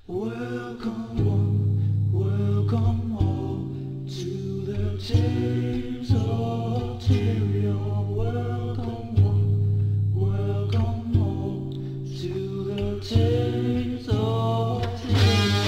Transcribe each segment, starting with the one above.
Welcome one, welcome all to the Tales of Tyria. Welcome one, welcome all to the Tales of Tyria.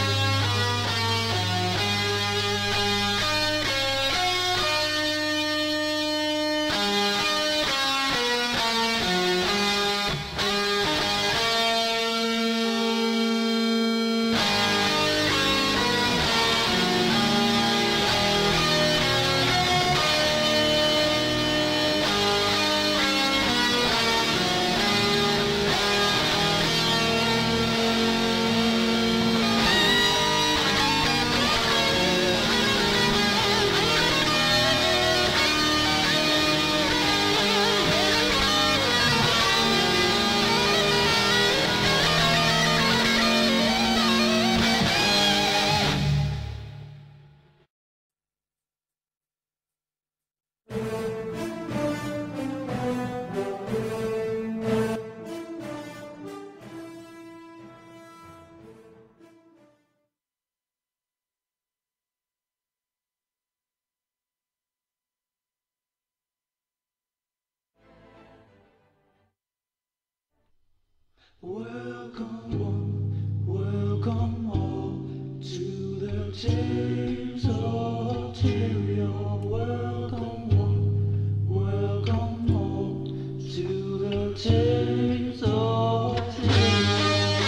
Welcome one, welcome all to the Tales of Tyria. Welcome one, welcome all to the Tales of Tyria.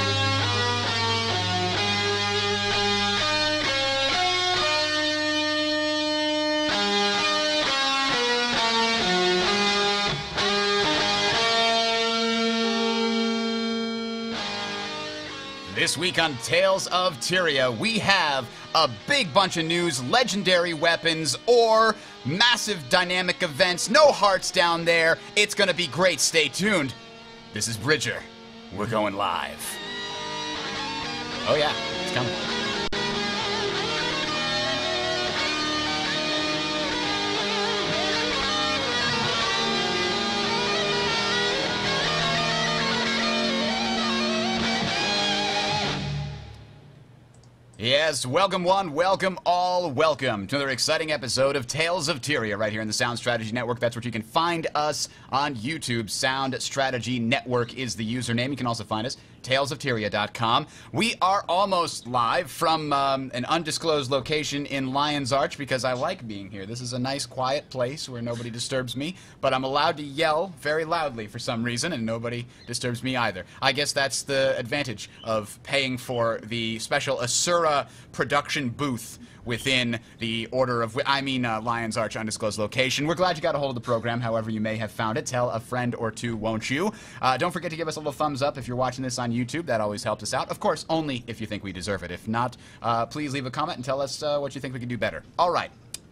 This week on Tales of Tyria, we have a big bunch of news, legendary weapons, or massive dynamic events. No hearts down there. It's gonna be great. Stay tuned. This is Bridger. We're going live. Oh yeah, it's coming. Yes, welcome one, welcome all, welcome to another exciting episode of Tales of Tyria right here in the Sound Strategy Network. That's where you can find us on YouTube. Sound Strategy Network is the username. You can also find us, talesoftyria.com. We are almost live from an undisclosed location in Lion's Arch because I like being here. This is a nice, quiet place where nobody disturbs me, but I'm allowed to yell very loudly for some reason, and nobody disturbs me either. I guess that's the advantage of paying for the special Asura production booth within the Order of... Lion's Arch undisclosed location. We're glad you got a hold of the program, however you may have found it. Tell a friend or two, won't you? Don't forget to give us a little thumbs up if you're watching this on YouTube. That always helps us out. Of course, only if you think we deserve it. If not, please leave a comment and tell us what you think we can do better. All right.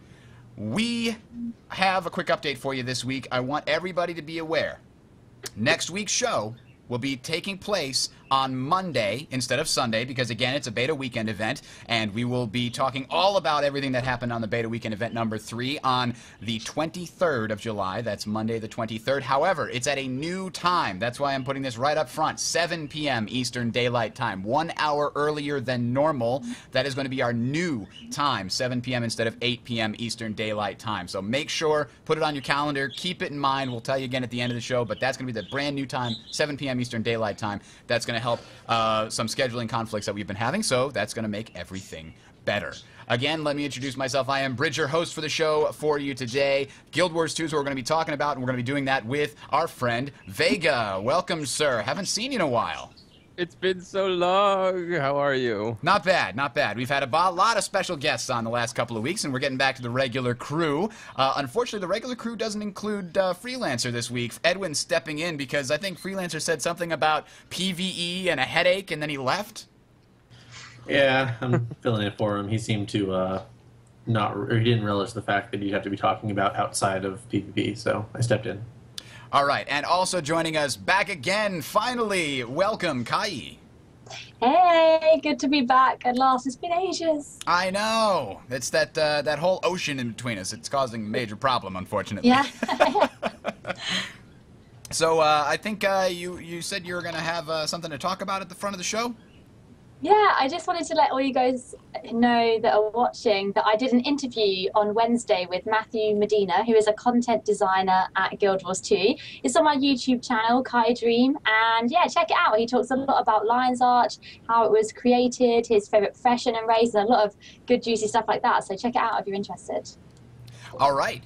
We have a quick update for you this week. I want everybody to be aware. Next week's show will be taking place on Monday instead of Sunday because, again, it's a beta weekend event, and we will be talking all about everything that happened on the beta weekend event number 3 on the 23rd of July. That's Monday the 23rd. However, it's at a new time. That's why I'm putting this right up front. 7 p.m. Eastern Daylight Time. 1 hour earlier than normal. That is going to be our new time. 7 p.m. instead of 8 p.m. Eastern Daylight Time. So make sure, put it on your calendar, keep it in mind. We'll tell you again at the end of the show, but that's going to be the brand new time, 7 p.m. Eastern Daylight Time. That's going to help some scheduling conflicts that we've been having, so that's going to make everything better. Again, let me introduce myself. I am Bridger, host for the show for you today. Guild Wars 2 is what we're going to be talking about, and we're going to be doing that with our friend Vega. Welcome, sir. Haven't seen you in a while. It's been so long. How are you? Not bad, not bad. We've had a lot of special guests on the last couple of weeks, and we're getting back to the regular crew. Unfortunately, the regular crew doesn't include Freelancer this week. Edwin's stepping in because I think Freelancer said something about PvE and a headache, and then he left. Yeah, I'm filling in for him. He seemed to he didn't relish the fact that you'd have to be talking about outside of PvP, so I stepped in. All right, and also joining us back again, finally, welcome, Kai. Hey, good to be back at last. It's been ages. I know. It's that that whole ocean in between us. It's causing a major problem, unfortunately. Yeah. So I think you said you were going to have something to talk about at the front of the show? Yeah, I just wanted to let all you guys know that are watching that I did an interview on Wednesday with Matthew Medina, who is a content designer at Guild Wars 2. It's on my YouTube channel, Kai Dream, and yeah, check it out. He talks a lot about Lion's Arch, how it was created, his favourite profession and race, and a lot of good juicy stuff like that. So check it out if you're interested. All right.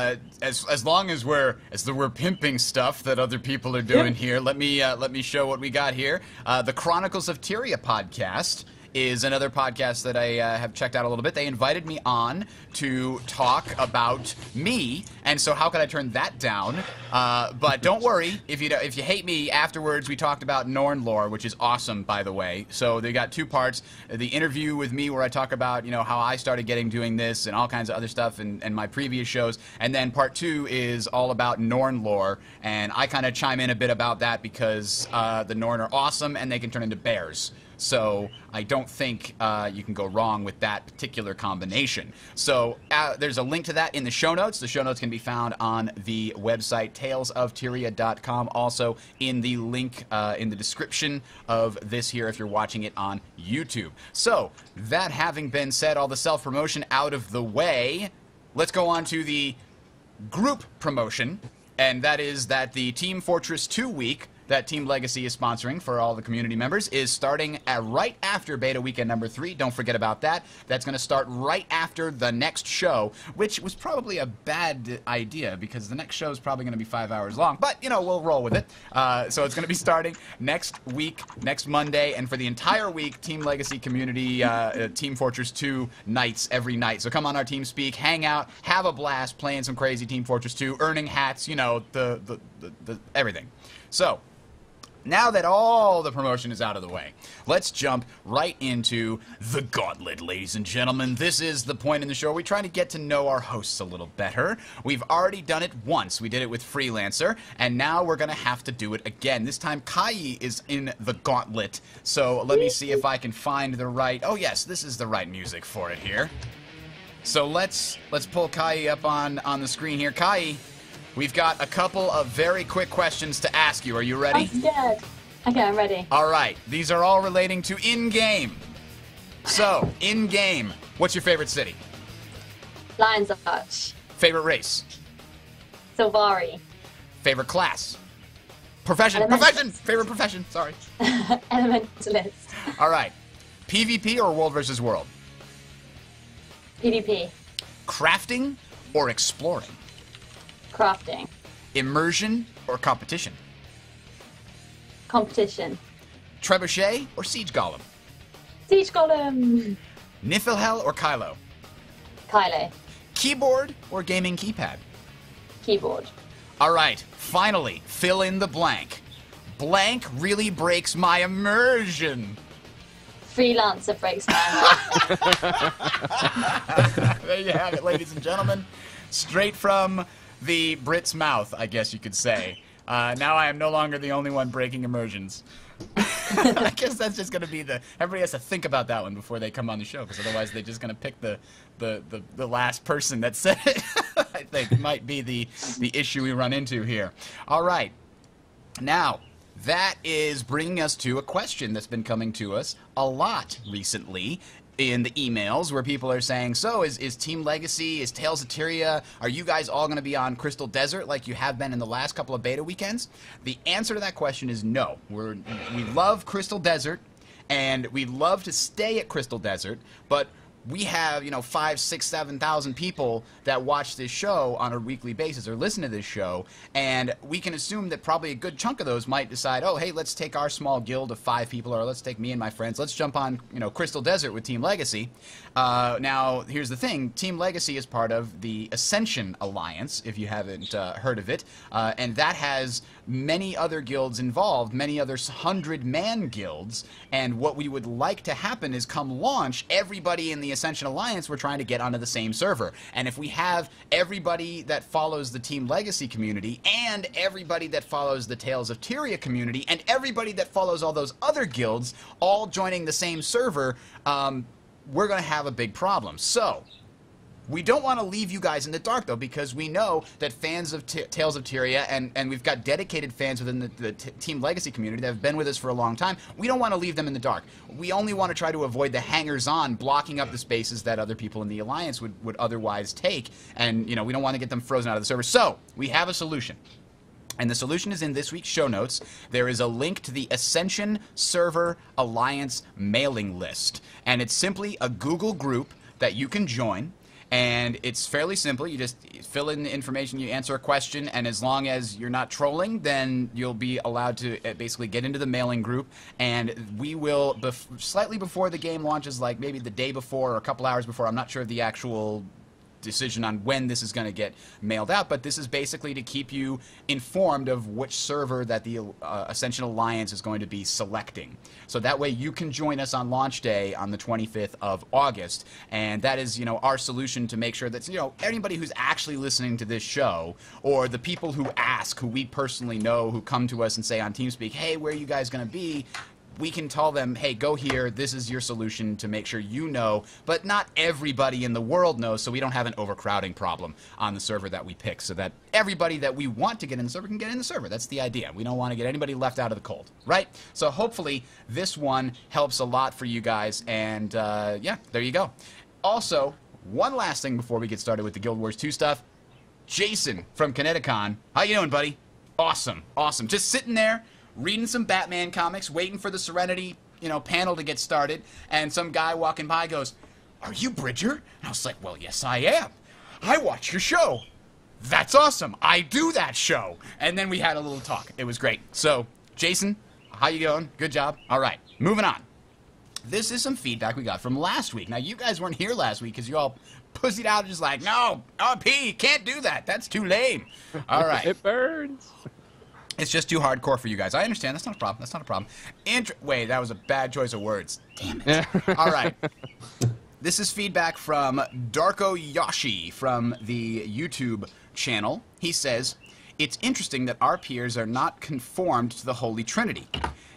As long as we're pimping stuff that other people are doing here, let me show what we got here. The Chronicles of Tyria podcast is another podcast that I have checked out a little bit. They invited me on to talk about me, and so how could I turn that down? But don't worry, if you hate me afterwards, we talked about Norn lore, which is awesome, by the way. So they got two parts: the interview with me, where I talk about how I started doing this and all kinds of other stuff, and my previous shows, and then part 2 is all about Norn lore, and I kind of chime in a bit about that because the Norn are awesome and they can turn into bears. So I don't think you can go wrong with that particular combination. So there's a link to that in the show notes. The show notes can be found on the website talesoftyria.com. Also in the link in the description of this here if you're watching it on YouTube. So that having been said, all the self-promotion out of the way, let's go on to the group promotion. And that is that the Team Fortress 2 week that Team Legacy is sponsoring for all the community members is starting right after Beta Weekend number 3. Don't forget about that. That's going to start right after the next show, which was probably a bad idea because the next show is probably going to be 5 hours long. But, we'll roll with it. So it's going to be starting next week, next Monday, and for the entire week, Team Legacy community, Team Fortress 2 nights every night. So come on our Team Speak, hang out, have a blast playing some crazy Team Fortress 2, earning hats, the everything. So now that all the promotion is out of the way, let's jump right into the gauntlet, ladies and gentlemen. This is the point in the show where we try to get to know our hosts a little better. We've already done it once. We did it with Freelancer, and now we're going to have to do it again. This time, Kai is in the gauntlet, so let me see if I can find the right... Oh, yes, this is the right music for it here. So let's pull Kai up on the screen here. Kai, we've got a couple of very quick questions to ask you. Are you ready? I'm scared. Okay, I'm ready. All right. These are all relating to in-game. So, in-game, what's your favorite city? Lion's Arch. Favorite race? Sylvari. Favorite class? Profession. Elementalist. Profession! Favorite profession. Sorry. Elementalist. All right. PvP or World versus World? PvP. Crafting or exploring? Crafting. Immersion or competition? Competition. Trebuchet or Siege Golem? Siege Golem. Niflhel or Kylo? Kylo. Keyboard or gaming keypad? Keyboard. All right, finally, fill in the blank. Blank really breaks my immersion. Freelancer breaks my heart. There you have it, ladies and gentlemen. Straight from the Brit's mouth, I guess you could say. Now I am no longer the only one breaking immersions. I guess that's just going to be everybody has to think about that one before they come on the show, because otherwise they're just going to pick the last person that said it. I think might be the issue we run into here. All right. Now, that is bringing us to a question that's been coming to us a lot recently in the emails, where people are saying, so is Team Legacy, is Tales of Tyria, are you guys all going to be on Crystal Desert like you have been in the last couple of beta weekends? The answer to that question is no. We love Crystal Desert, and we love to stay at Crystal Desert, but we have, 5, 6, 7,000 people that watch this show on a weekly basis or listen to this show, and we can assume that probably a good chunk of those might decide, oh, hey, let's take our small guild of 5 people, or let's take me and my friends, let's jump on, Crystal Desert with Team Legacy. Now, here's the thing. Team Legacy is part of the Ascension Alliance, if you haven't heard of it, and that has many other guilds involved, many other 100-man guilds, and what we would like to happen is come launch, everybody in the Ascension Alliance, we're trying to get onto the same server. And if we have everybody that follows the Team Legacy community, and everybody that follows the Tales of Tyria community, and everybody that follows all those other guilds, all joining the same server, we're going to have a big problem. So, We don't want to leave you guys in the dark, though, because we know that fans of Tales of Tyria, and we've got dedicated fans within the Team Legacy community that have been with us for a long time, we don't want to leave them in the dark. We only want to try to avoid the hangers-on blocking up the spaces that other people in the Alliance would otherwise take, and, we don't want to get them frozen out of the server. So, we have a solution. And the solution is in this week's show notes. There is a link to the Ascension Server Alliance mailing list. And it's simply a Google group that you can join. And it's fairly simple. You just fill in the information, you answer a question, and as long as you're not trolling, then you'll be allowed to basically get into the mailing group. And we will, slightly before the game launches, like maybe the day before or a couple hours before, I'm not sure of the actual decision on when this is going to get mailed out, but this is basically to keep you informed of which server that the Ascension Alliance is going to be selecting. So that way you can join us on launch day on the 25th of August, and that is, our solution to make sure that, anybody who's actually listening to this show, or the people who ask, who we personally know, who come to us and say on TeamSpeak, hey, where are you guys going to be? We can tell them, hey, go here, this is your solution to make sure you know, but not everybody in the world knows, so we don't have an overcrowding problem on the server that we pick, so that everybody that we want to get in the server can get in the server. That's the idea. We don't want to get anybody left out of the cold, right? So hopefully this one helps a lot for you guys, and yeah, there you go. Also, one last thing before we get started with the Guild Wars 2 stuff. Jason from Kineticon, how you doing, buddy? Awesome, awesome. Just sitting there, reading some Batman comics, waiting for the Serenity, panel to get started, and some guy walking by goes, "Are you Bridger?" And I was like, "Well, yes, I am. I watch your show." "That's awesome. I do that show." And then we had a little talk. It was great. So, Jason, how you going? Good job. All right, moving on. This is some feedback we got from last week. Now, you guys weren't here last week because you all pussied out just like, "No, RP, can't do that. That's too lame." All right. It burns. It's just too hardcore for you guys. I understand. That's not a problem. That's not a problem. Wait, that was a bad choice of words. Damn it. All right. This is feedback from Darko Yoshi from the YouTube channel. He says, "It's interesting that our peers are not conformed to the Holy Trinity.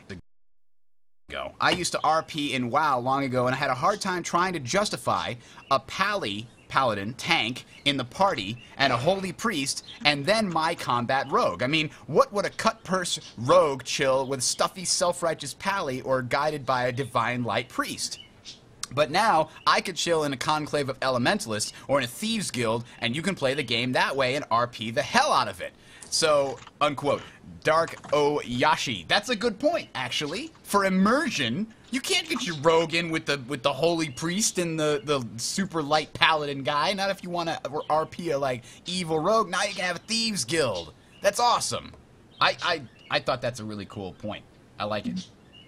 I used to RP in WoW long ago, and I had a hard time trying to justify a paladin tank in the party and a holy priest and then my combat rogue. I mean, what would a cut-purse rogue chill with stuffy self-righteous pally or guided by a divine light priest? But now I could chill in a conclave of elementalists or in a thieves guild, and you can play the game that way and RP the hell out of it." So, unquote, Dark Oyashi. That's a good point, actually. For immersion, you can't get your rogue in with the holy priest and the super light paladin guy. Not if you want to RP a evil rogue. Now you can have a thieves guild. That's awesome. I thought that's a really cool point. I like it.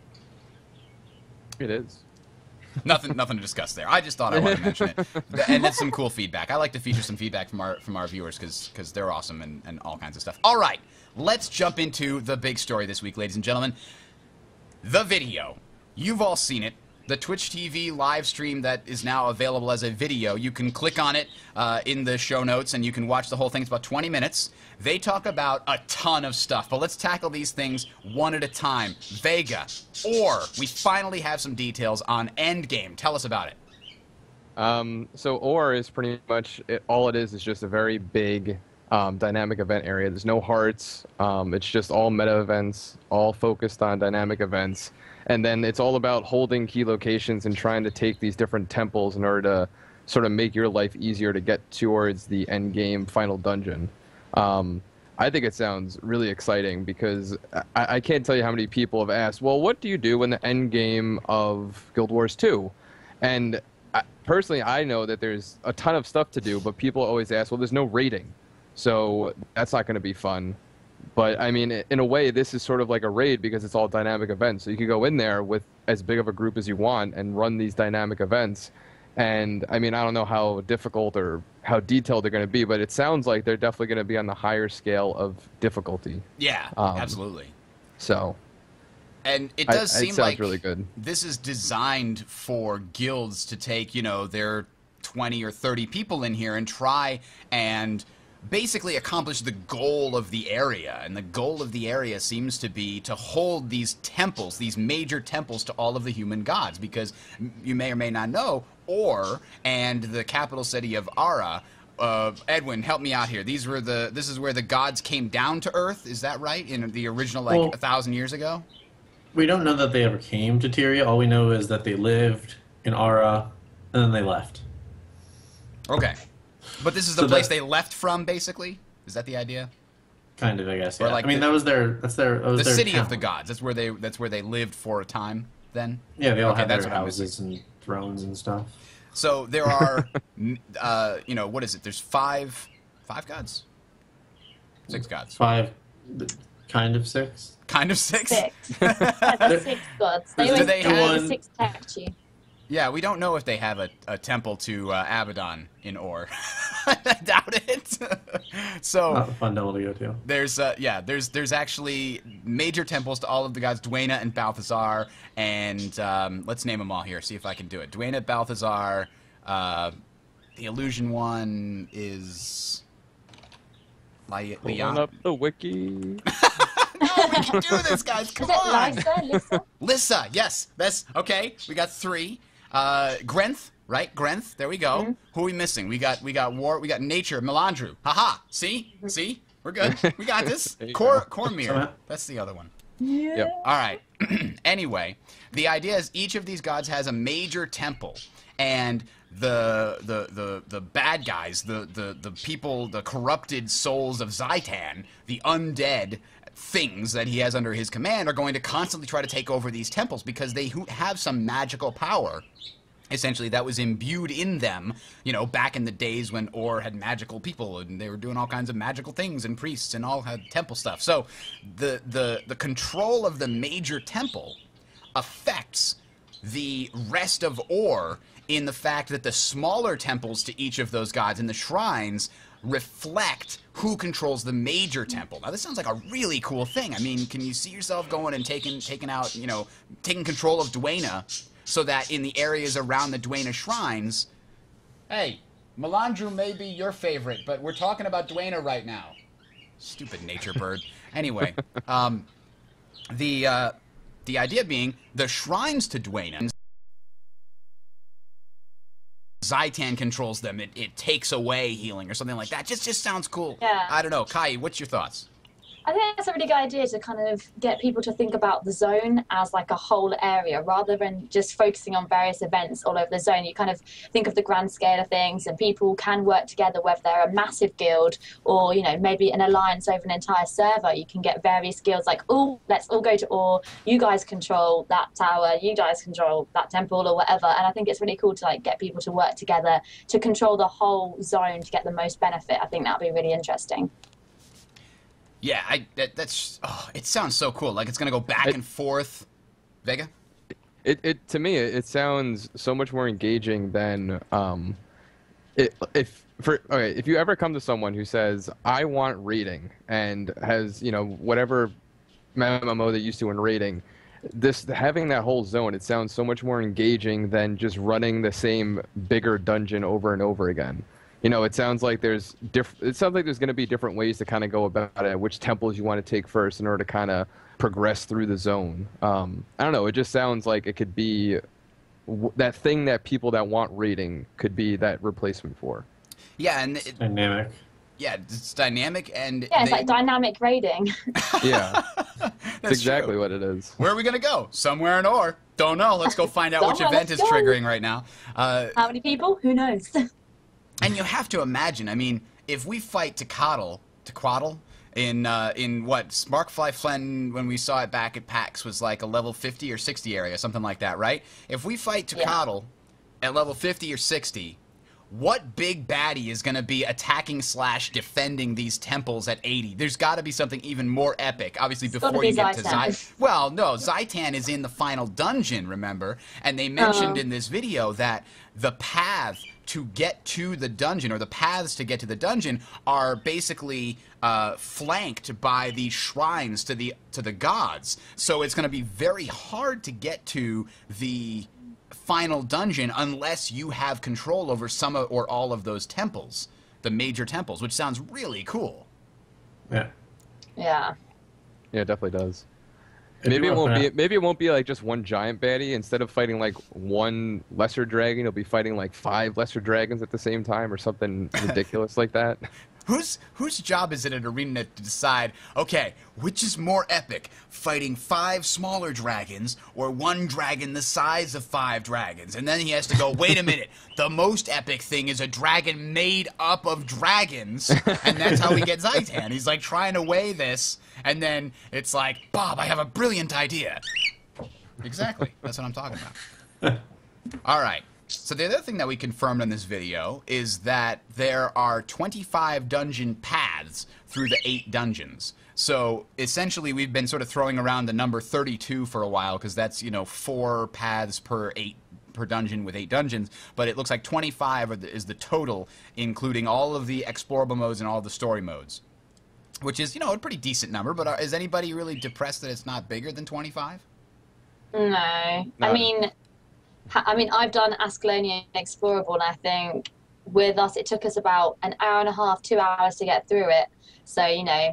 It is. Nothing to discuss there. I just thought I wanted to mention it, and it's some cool feedback. I like to feature some feedback from our viewers because they're awesome and all kinds of stuff. All right, let's jump into the big story this week, ladies and gentlemen. The video. You've all seen it. The Twitch TV live stream that is now available as a video. You can click on it in the show notes, and you can watch the whole thing. It's about 20 minutes. They talk about a ton of stuff, but let's tackle these things one at a time. Vega, or we finally have some details on Endgame. Tell us about it. So Ore is pretty much all it is just a very big dynamic event area. There's no hearts. It's just all meta events, all focused on dynamic events. And then it's all about holding key locations and trying to take these different temples in order to sort of make your life easier to get towards the end game final dungeon. I think it sounds really exciting because I can't tell you how many people have asked, well, what do you do in the end game of Guild Wars 2? And personally, I know that there's a ton of stuff to do, but people always ask, well, there's no rating. So that's not going to be fun. But, I mean, in a way, this is sort of like a raid because it's all dynamic events. So you can go in there with as big of a group as you want and run these dynamic events. And, I mean, I don't know how difficult or how detailed they're going to be, but it sounds like they're definitely going to be on the higher scale of difficulty. Yeah, absolutely. So... And it does seem like really good. This is designed for guilds to take, their 20 or 30 people in here and try and basically accomplish the goal of the area. And the goal of the area seems to be to hold these temples, these major temples to all of the human gods. Because you may or may not know, and the capital city of Ara, Edwin, help me out here. This is where the gods came down to Earth, is that right? In the original, like, 1,000 years ago? We don't know that they ever came to Tyria. All we know is that they lived in Ara, and then they left. Okay. But this is the place they left from, basically? Is that the idea? Kind of, I guess, yeah. Or like that was their the city town. of the gods. That's where they lived for a time, then? Yeah, they all had that's their what I'm houses and thrones and stuff. So there are, what is it? There's five gods? 6 gods. 5, kind of 6. Kind of 6? 6. That's 6 gods. They Do always they do have- the 6 Tekchi. Yeah, we don't know if they have a temple to Abaddon in Or. I doubt it. So Not a fun devil to go to. there's actually major temples to all of the gods, Dwayna and Balthazar, and let's name them all here. See if I can do it. Dwayna, Balthazar. The illusion one is Pulling Leon. up the wiki. No, we can do this, guys. Come Is it on. Lisa? Lissa, yes. That's okay. We got 3. Grenth, right? Grenth. There we go. Mm-hmm. Who are we missing? We got War. We got Nature. Melandru. Haha. See? See? We're good. We got this. There you go. Cormyr. That's the other one. Yeah. Yep. All right. Anyway, the idea is each of these gods has a major temple, and the bad guys, the people, the corrupted souls of Zaitan, the undead things that he has under his command, are going to constantly try to take over these temples because they have some magical power, essentially, that was imbued in them, back in the days when Or had magical people and they were doing all kinds of magical things, and priests and all had temple stuff. So the control of the major temple affects the rest of Or in the fact that the smaller temples to each of those gods and the shrines reflect who controls the major temple. Now, this sounds like a really cool thing. I mean, can you see yourself going and taking control of Dwayna, so that in the areas around the Dwayna shrines, hey, Melandru may be your favorite, but we're talking about Dwayna right now. Stupid nature bird. Anyway, the idea being the shrines to Dwayna, Zaitan controls them. It takes away healing or something like that. Just sounds cool. Yeah. I don't know. Kai, what's your thoughts? I think that's a really good idea to kind of get people to think about the zone as like a whole area rather than just focusing on various events all over the zone. You kind of think of the grand scale of things, and people can work together, whether they're a massive guild or, maybe an alliance over an entire server. You can get various guilds like, oh, let's all go to Or. You guys control that tower. You guys control that temple or whatever. And I think it's really cool to like get people to work together to control the whole zone to get the most benefit. I think that would be really interesting. Yeah, it sounds so cool. Like it's gonna go back and forth. Vega? To me, it sounds so much more engaging than if you ever come to someone who says, I want raiding, and has whatever MMO they're used to in raiding, having that whole zone, it sounds so much more engaging than just running the same bigger dungeon over and over again. It sounds like there's going to be different ways to kind of go about it, which temples you want to take first in order to kind of progress through the zone. I don't know. It just sounds like it could be that thing that people that want raiding could be that replacement for. Yeah, and Dynamic. Yeah, it's dynamic and Yeah, it's like dynamic raiding. Yeah, That's that's exactly true. what it is. Where are we gonna go? Somewhere in Or. Don't know. Let's go find out which Somewhere, event let's is go. triggering right now. How many people? Who knows? And you have to imagine, I mean, if we fight Tequatl in what Sparkfly Flen, when we saw it back at PAX, was like a level 50 or 60 area, something like that, right? If we fight Tequatl at level 50 or 60, what big baddie is going to be attacking / defending these temples at 80? There's got to be something even more epic, obviously, before you get to Zaitan. Well, no, Zaitan is in the final dungeon, remember? And they mentioned in this video that the path to get to the dungeon, or the paths to get to the dungeon, are basically flanked by these shrines to the gods. So it's going to be very hard to get to the final dungeon unless you have control over some or all of those temples. the major temples, which sounds really cool. Yeah. Yeah. Yeah, it definitely does. If Maybe you it won't wanna- be. Maybe it won't be like just one giant baddie. Instead of fighting like one lesser dragon, you'll be fighting like 5 lesser dragons at the same time, or something ridiculous like that. Whose job is it at Arenanet to decide, okay, which is more epic, fighting 5 smaller dragons or 1 dragon the size of 5 dragons? And then he has to go, wait a minute, the most epic thing is a dragon made up of dragons, and that's how we get Zaitan. He's like trying to weigh this, and then it's like, Bob, I have a brilliant idea. Exactly, that's what I'm talking about. All right. So the other thing that we confirmed in this video is that there are 25 dungeon paths through the 8 dungeons. So essentially we've been sort of throwing around the number 32 for a while because that's, 4 paths per dungeon with 8 dungeons, but it looks like 25 is the total, including all of the explorable modes and all the story modes, which is, a pretty decent number, but is anybody really depressed that it's not bigger than 25? No. No. I mean, I've done Ascalonian Explorable, and I think with us, it took us about an hour and a half, 2 hours to get through it. So,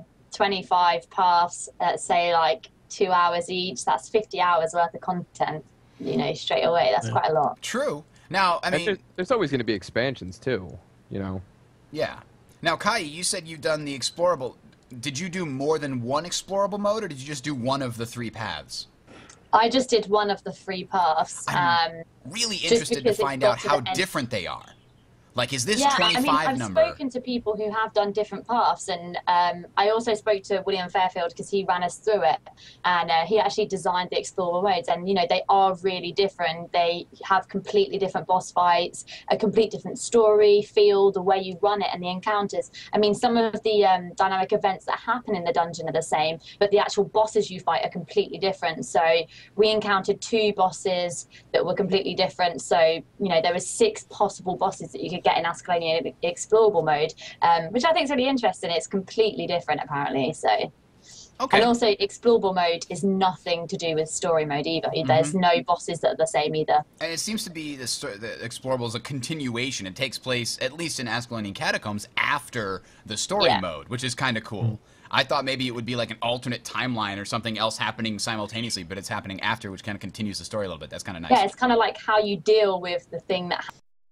25 paths, let's say like 2 hours each, that's 50 hours worth of content, straight away. That's quite a lot. True. Now, I mean... There's always going to be expansions too, Yeah. Now, Kai, you said you've done the explorable. Did you do more than one explorable mode, or did you just do one of the 3 paths? I just did one of the 3 paths. I'm really interested to find out how different they are. Like, is this 25 number? I've spoken to people who have done different paths, and I also spoke to William Fairfield because he ran us through it, and he actually designed the Explorer modes, and they are really different. They have completely different boss fights, a complete different story, feel, the way you run it, and the encounters. I mean, some of the dynamic events that happen in the dungeon are the same, but the actual bosses you fight are completely different. So we encountered 2 bosses that were completely different. So, there were 6 possible bosses that you could get in Ascalonian Explorable mode, which I think is really interesting. It's completely different, apparently. So, okay. And also, Explorable mode is nothing to do with story mode either. There's no bosses that are the same either. And it seems to be the Explorable is a continuation. It takes place, at least in Ascalonian Catacombs, after the story mode, which is kind of cool. I thought maybe it would be like an alternate timeline or something else happening simultaneously, but it's happening after, which kind of continues the story a little bit. That's kind of nice. Yeah, it's kind of like how you deal with the thing that.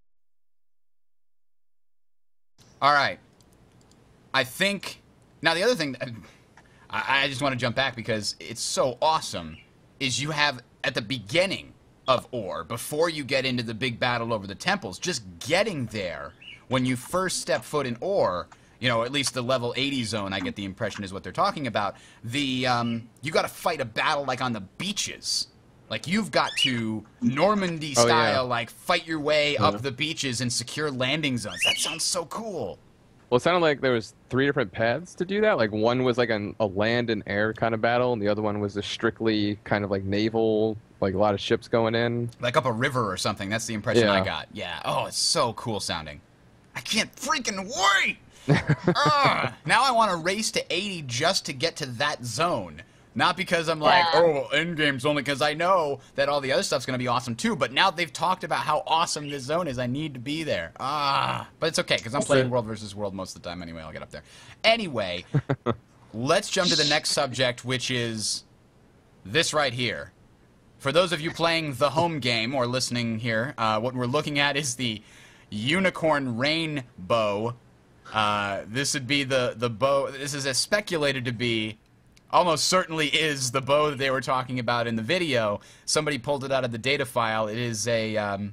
All right. I think... Now, the other thing... I just want to jump back because it's so awesome, is you have, at the beginning of Ore, before you get into the big battle over the temples, just getting there, when you first step foot in Ore, at least the level 80 zone, I get the impression is what they're talking about, you got to fight a battle like on the beaches. Like, you've got to Normandy style, like, fight your way up the beaches and secure landing zones. That sounds so cool. Well, it sounded like there was 3 different paths to do that. Like, one was like a land and air kind of battle, and the other one was a strictly kind of like naval, like a lot of ships going in. Like up a river or something. That's the impression I got. Yeah. Oh, it's so cool sounding. I can't freaking wait! Now I want to race to 80 just to get to that zone. Not because I'm like, oh, endgame's only because I know that all the other stuff's going to be awesome too, but now they've talked about how awesome this zone is, I need to be there. But it's okay, because I'm playing World versus World most of the time anyway, I'll get up there. Anyway, let's jump to the next subject, which is this right here. For those of you playing the home game or listening here, what we're looking at is the Unicorn Rainbow. This would be the bow, this is speculated to be... almost certainly is the bow that they were talking about in the video. Somebody pulled it out of the data file. It is a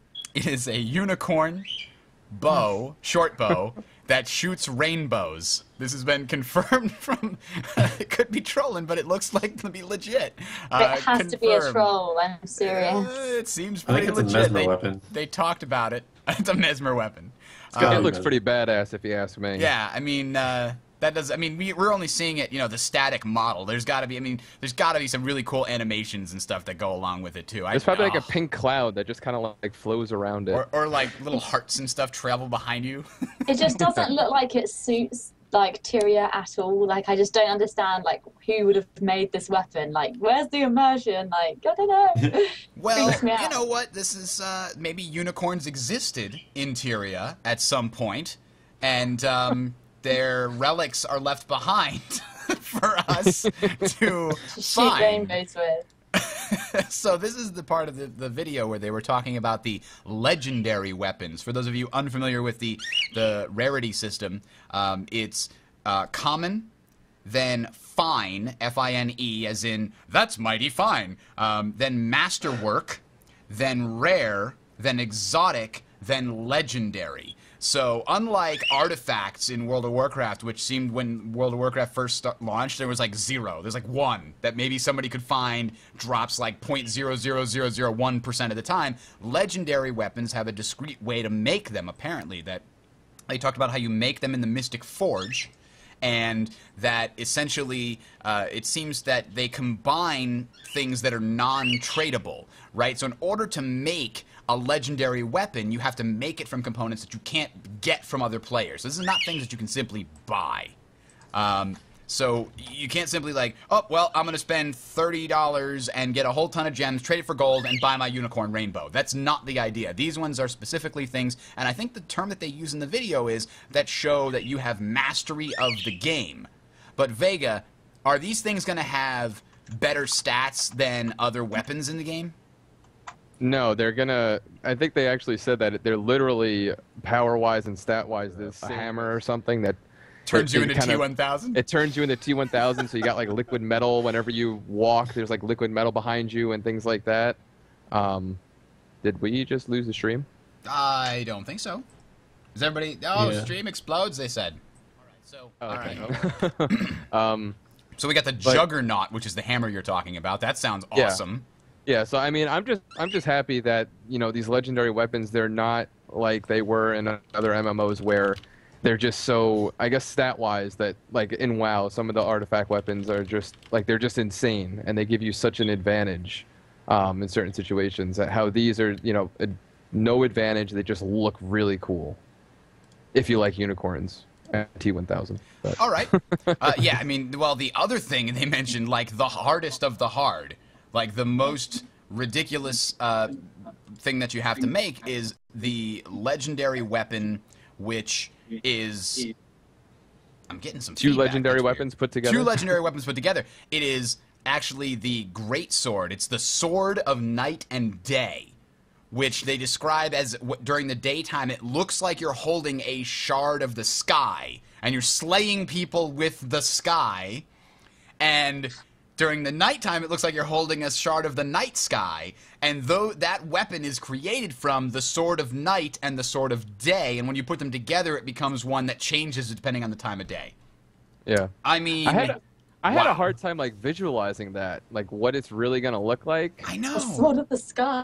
unicorn bow, short bow, that shoots rainbows. This has been confirmed from... it could be trolling, but it looks like to be legit. It has to be a troll, I'm serious. It seems pretty I think it's legit. a mesmer weapon. They talked about it. It's a mesmer weapon. It looks pretty badass, if you ask me. Yeah, I mean... that does. I mean, we're only seeing it, the static model. There's got to be. I mean, there's got to be some really cool animations and stuff that go along with it too. There's probably like a pink cloud that just kind of like flows around it, or like little hearts and stuff travel behind you. It just doesn't look like it suits like Tyria at all. Like, I just don't understand like who would have made this weapon. Like, where's the immersion? Like, I don't know. Well, you know what? This is maybe unicorns existed in Tyria at some point. and their relics are left behind for us to Shoot find. rainbows with. So this is the part of the video where they were talking about the legendary weapons. For those of you unfamiliar with the rarity system, it's common, then fine, F-I-N-E, as in, that's mighty fine, then masterwork, then rare, then exotic, then legendary. So unlike artifacts in World of Warcraft, which seemed when World of Warcraft first launched, there was like 0. There's like 1 that maybe somebody could find, drops like 0.00001% of the time. Legendary weapons have a discrete way to make them, apparently. That they talked about how you make them in the Mystic Forge, and that essentially it seems that they combine things that are non-tradable, right? So in order to make a legendary weapon, you have to make it from components that you can't get from other players. This is not things that you can simply buy. So you can't simply like, oh, well, I'm going to spend $30 and get a whole ton of gems, trade it for gold, and buy my unicorn rainbow. That's not the idea. These ones are specifically things, and I think the term that they use in the video is that show that you have mastery of the game. But Vega, are these things going to have better stats than other weapons in the game? No, they're gonna. I think they actually said that they're literally power-wise and stat-wise. This hammer or something that turns you into T1000. It turns you into T1000. So you got like liquid metal whenever you walk. There's like liquid metal behind you and things like that. Did we just lose the stream? I don't think so. Is everybody? Oh, Yeah. Stream explodes. They said. All right. So all right. So we got the But- Juggernaut, which is the hammer you're talking about. That sounds awesome. Yeah, so I mean, I'm just happy that, you know, these legendary weapons, they're not like they were in other MMOs where they're just so, I guess, stat-wise that, like, in WoW, some of the artifact weapons are just, like, they're just insane, and they give you such an advantage in certain situations. That how these are, you know, no advantage, they just look really cool if you like unicorns and T1000. But. All right. Yeah, I mean, well, the other thing they mentioned, like, the hardest of the hard. Like, the most ridiculous thing that you have to make is the legendary weapon, which is... I'm getting some Two feedback. legendary That's weird. weapons put together? 2 legendary weapons put together. It is actually the Great Sword. It's the Sword of Night and Day, which they describe as, during the daytime, it looks like you're holding a shard of the sky, and you're slaying people with the sky, and... during the nighttime, it looks like you're holding a shard of the night sky, and though that weapon is created from the Sword of Night and the Sword of Day, and when you put them together, it becomes one that changes depending on the time of day. Yeah. I mean... I had wow. a hard time, like, visualizing that, like, what it's really going to look like. I know. The sword of the sky.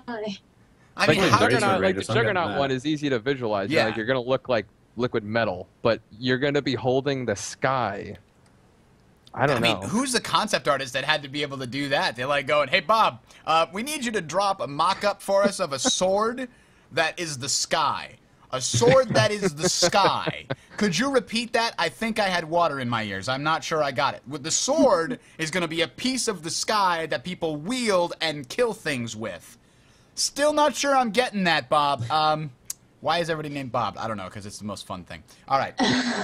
I Like, mean, the how Razor Juggernaut, Raid like, or the something like Juggernaut that. one is easy to visualize. Yeah. Like, you're going to look like liquid metal, but you're going to be holding the sky. I don't know. mean, who's the concept artist that had to be able to do that? They're like going, hey, Bob, we need you to drop a mock-up for us of a sword that is the sky. A sword that is the sky. Could you repeat that? I think I had water in my ears. I'm not sure I got it. The sword is going to be a piece of the sky that people wield and kill things with. Still not sure I'm getting that, Bob. Why is everybody named Bob? I don't know, because it's the most fun thing. All right.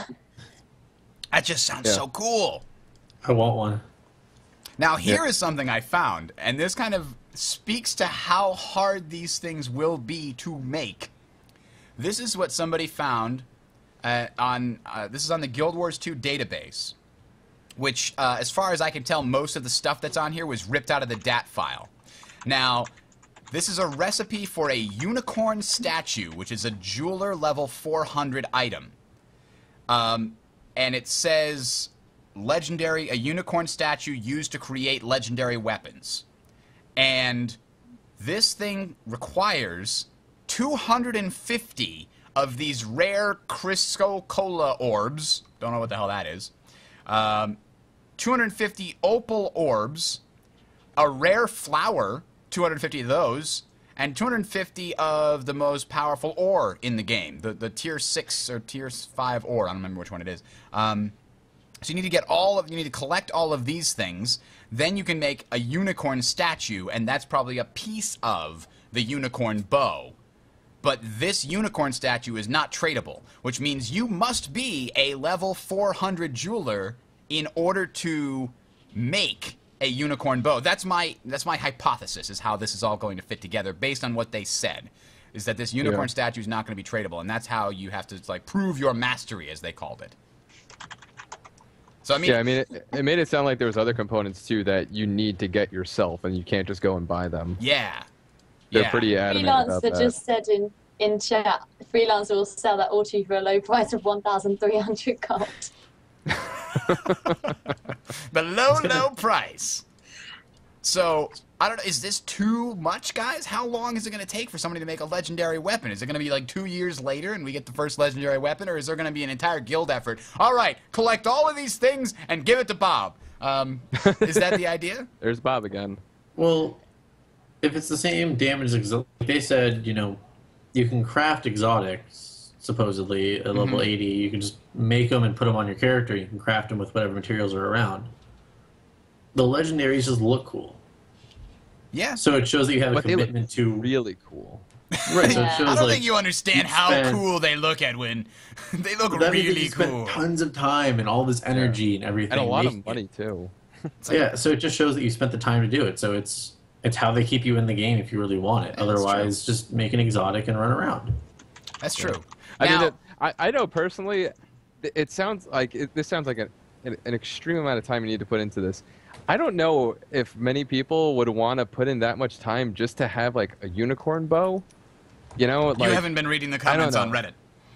That just sounds so cool. I want one. Now, here is something I found, and this kind of speaks to how hard these things will be to make. This is what somebody found this is on the Guild Wars 2 database, which, as far as I can tell, most of the stuff that's on here was ripped out of the DAT file. Now, this is a recipe for a unicorn statue, which is a jeweler level 400 item. And it says... legendary, a unicorn statue used to create legendary weapons. And this thing requires 250 of these rare Crisco-Cola orbs. Don't know what the hell that is. 250 opal orbs, a rare flower, 250 of those, and 250 of the most powerful ore in the game. The tier 6 or tier 5 ore. I don't remember which one it is. So you need to you need to collect all of these things, then you can make a unicorn statue, and that's probably a piece of the unicorn bow. But this unicorn statue is not tradable, which means you must be a level 400 jeweler in order to make a unicorn bow. That's my hypothesis, is how this is all going to fit together based on what they said, is that this unicorn statue is not going to be tradable, and that's how you have to like prove your mastery, as they called it. So I mean, yeah, I mean, it made it sound like there was other components too that you need to get yourself, and you can't just go and buy them. Yeah. They're pretty adamant about Freelancer that. just said in chat, Freelancer will sell that all to you for a low price of 1,300 gold. The low price. So, I don't know, is this too much, guys? How long is it going to take for somebody to make a legendary weapon? Is it going to be like 2 years later and we get the first legendary weapon, or is there going to be an entire guild effort? All right, collect all of these things and give it to Bob. Is that the idea? There's Bob again. Well, if it's the same damage, they said, you know, you can craft exotics, supposedly, at level 80. You can just make them and put them on your character. You can craft them with whatever materials are around. The legendaries just look cool. Yeah. So it shows that you have a But they look commitment to... really cool. Right, so it Yeah. shows I don't like, think you understand how spend- cool they look, Edwin. They look that means that really you spent cool. tons of time and all this energy and everything. And a lot making of money too. Yeah, so it just shows that you spent the time to do it. So it's how they keep you in the game if you really want it. Yeah, that's Otherwise, just make an exotic and run around. That's true. I Now, mean, I know personally, it sounds like this sounds like an extreme amount of time you need to put into this. I don't know if many people would want to put in that much time just to have like a unicorn bow. You know, like you haven't been reading the comments on know. Reddit.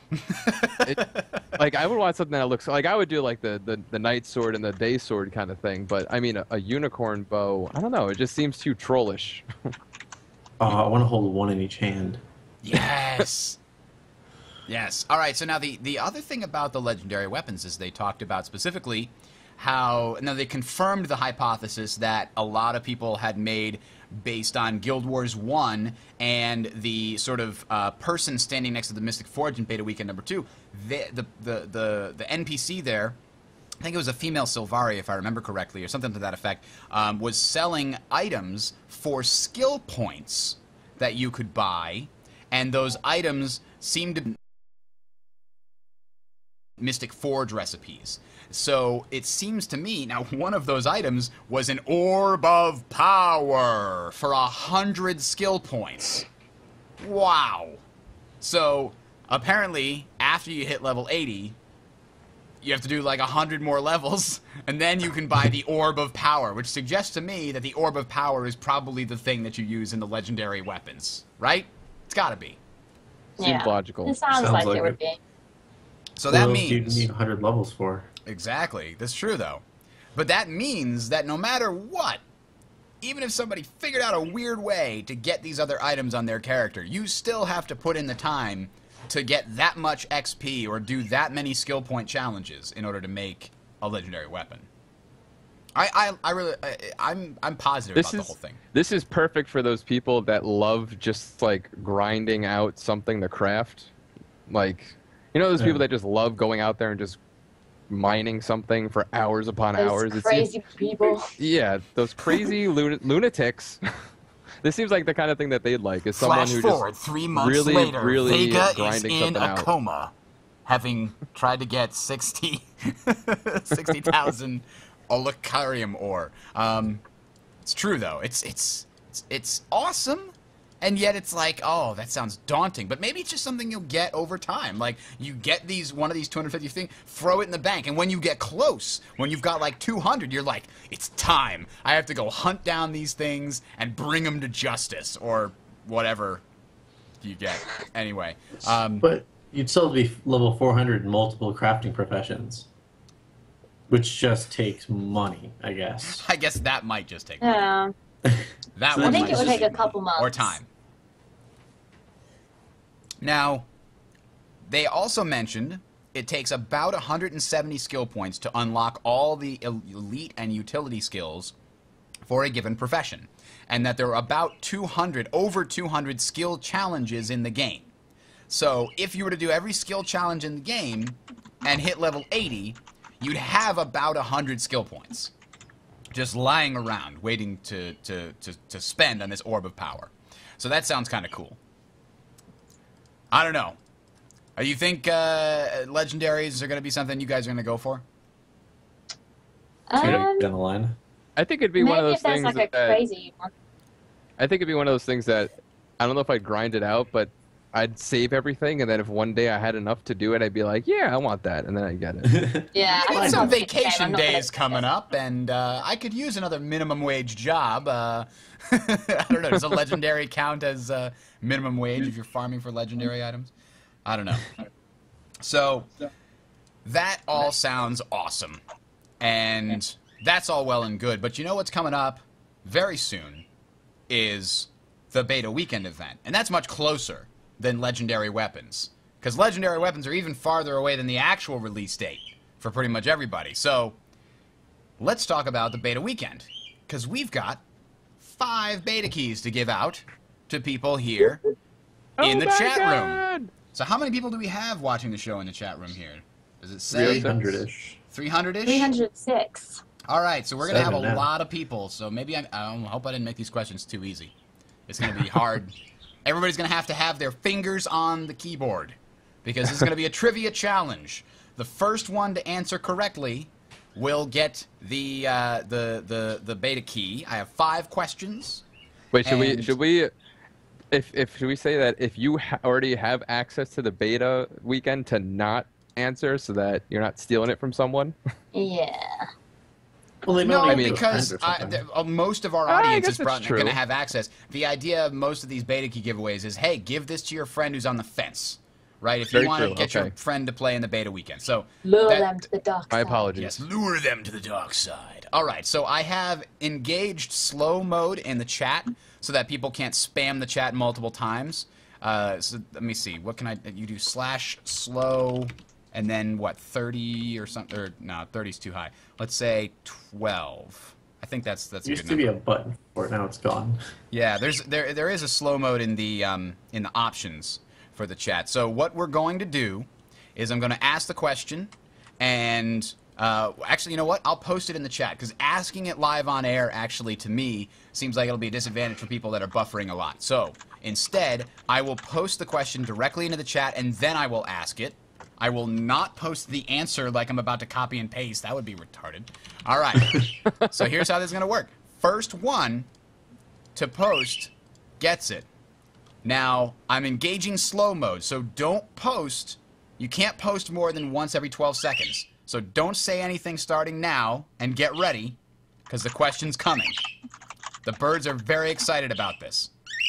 Like I would want something that looks like I would do like the night sword and the day sword kind of thing. But I mean, a unicorn bow, I don't know. It just seems too trollish. I want to hold one in each hand. Yes. Yes. All right. So now the other thing about the legendary weapons is they talked about specifically how now they confirmed the hypothesis that a lot of people had made based on Guild Wars 1 and the sort of person standing next to the Mystic Forge in Beta Weekend number 2. The NPC there, I think it was a female Sylvari, if I remember correctly, or something to that effect, was selling items for skill points that you could buy, and those items seemed to be Mystic Forge recipes. So it seems to me, now one of those items was an Orb of Power for 100 skill points. Wow. So apparently, after you hit level 80, you have to do like 100 more levels, and then you can buy the Orb of Power, which suggests to me that the Orb of Power is probably the thing that you use in the legendary weapons, right? It's gotta be. Seems logical. It sounds Sounds like like it would it. be. So What that else do you means... need 100 levels for? Exactly. That's true, though. But that means that no matter what, even if somebody figured out a weird way to get these other items on their character, you still have to put in the time to get that much XP or do that many skill point challenges in order to make a legendary weapon. I'm positive about the whole thing. This is perfect for those people that love just like grinding out something to craft. Like, you know those people that just love going out there and just mining something for hours upon hours. Those crazy people. Yeah, those crazy lunatics. This seems like the kind of thing that they'd like. Is someone Flash who forward just 3 months really, later, really Vega is grinding in something a out. coma, having tried to get 60,000 Olicarium ore. It's true though. It's awesome, and yet it's like, oh, that sounds daunting. But maybe it's just something you'll get over time. Like you get one of these 250 things, throw it in the bank, and when you get close, when you've got like 200, you're like, it's time. I have to go hunt down these things and bring them to justice or whatever you get. Anyway, But you'd still be level 400 in multiple crafting professions, which just takes money, I guess. I guess that might just take Yeah. that So one I think might it would just take a couple months. or time. Now, they also mentioned it takes about 170 skill points to unlock all the elite and utility skills for a given profession, and that there are about over 200 skill challenges in the game. So if you were to do every skill challenge in the game and hit level 80, you'd have about 100 skill points just lying around waiting to spend on this Orb of Power. So that sounds kind of cool. I don't know. You think legendaries are going to be something you guys are going to go for? Down the line. I think it'd be maybe one of those if there's things like a that crazy one. I think it'd be one of those things that I don't know if I'd grind it out, but I'd save everything, and then if one day I had enough to do it, I'd be like, yeah, I want that, and then I'd get it. Yeah, I got think some I'll pick the game. vacation I'm not gonna days pick coming it. up, and I could use another minimum wage job. I don't know. Does a legendary count as minimum wage if you're farming for legendary items? I don't know. So that all sounds awesome, and that's all well and good. But you know what's coming up very soon is the beta weekend event, and that's much closer than legendary weapons, because legendary weapons are even farther away than the actual release date for pretty much everybody. So let's talk about the beta weekend, because we've got 5 beta keys to give out to people here in the chat room. So how many people do we have watching the show in the chat room here? Does it say 300-ish. 300-ish? 306. All right, so we're going to have a 7 now. lot of people. So maybe I hope I didn't make these questions too easy. It's going to be hard. Everybody's going to have their fingers on the keyboard, because this is going to be a trivia challenge. The first one to answer correctly will get the beta key. I have 5 questions. Wait, should And- we should we say that if you already have access to the beta weekend to not answer, so that you're not stealing it from someone? Yeah. Well, they No, might be because friends or something. most of our I audience guess is that's going to true. have access. The idea of most of these beta key giveaways is, hey, give this to your friend who's on the fence, right? If you Very want to true, get your okay. friend to play in the beta weekend. So Lure that- them to the dark My side. apologies. Yes, lure them to the dark side. All right, so I have engaged slow mode in the chat so that people can't spam the chat multiple times. So let me see. What can you do? /slow, and then what? 30 or something? Or no, 30's too high. Let's say 12. I think that's a There used good to be number. a button for it. Now it's gone. Yeah, there is a slow mode in the options for the chat. So what we're going to do is I'm going to ask the question, and actually, you know what? I'll post it in the chat, because asking it live on air actually to me seems like it'll be a disadvantage for people that are buffering a lot. So instead, I will post the question directly into the chat, and then I will ask it. I will not post the answer like I'm about to copy and paste. That would be retarded. All right. So here's how this is going to work. First one to post gets it. Now, I'm engaging slow mode, so don't post. You can't post more than once every 12 seconds. So don't say anything starting now, and get ready, because the question's coming. The birds are very excited about this.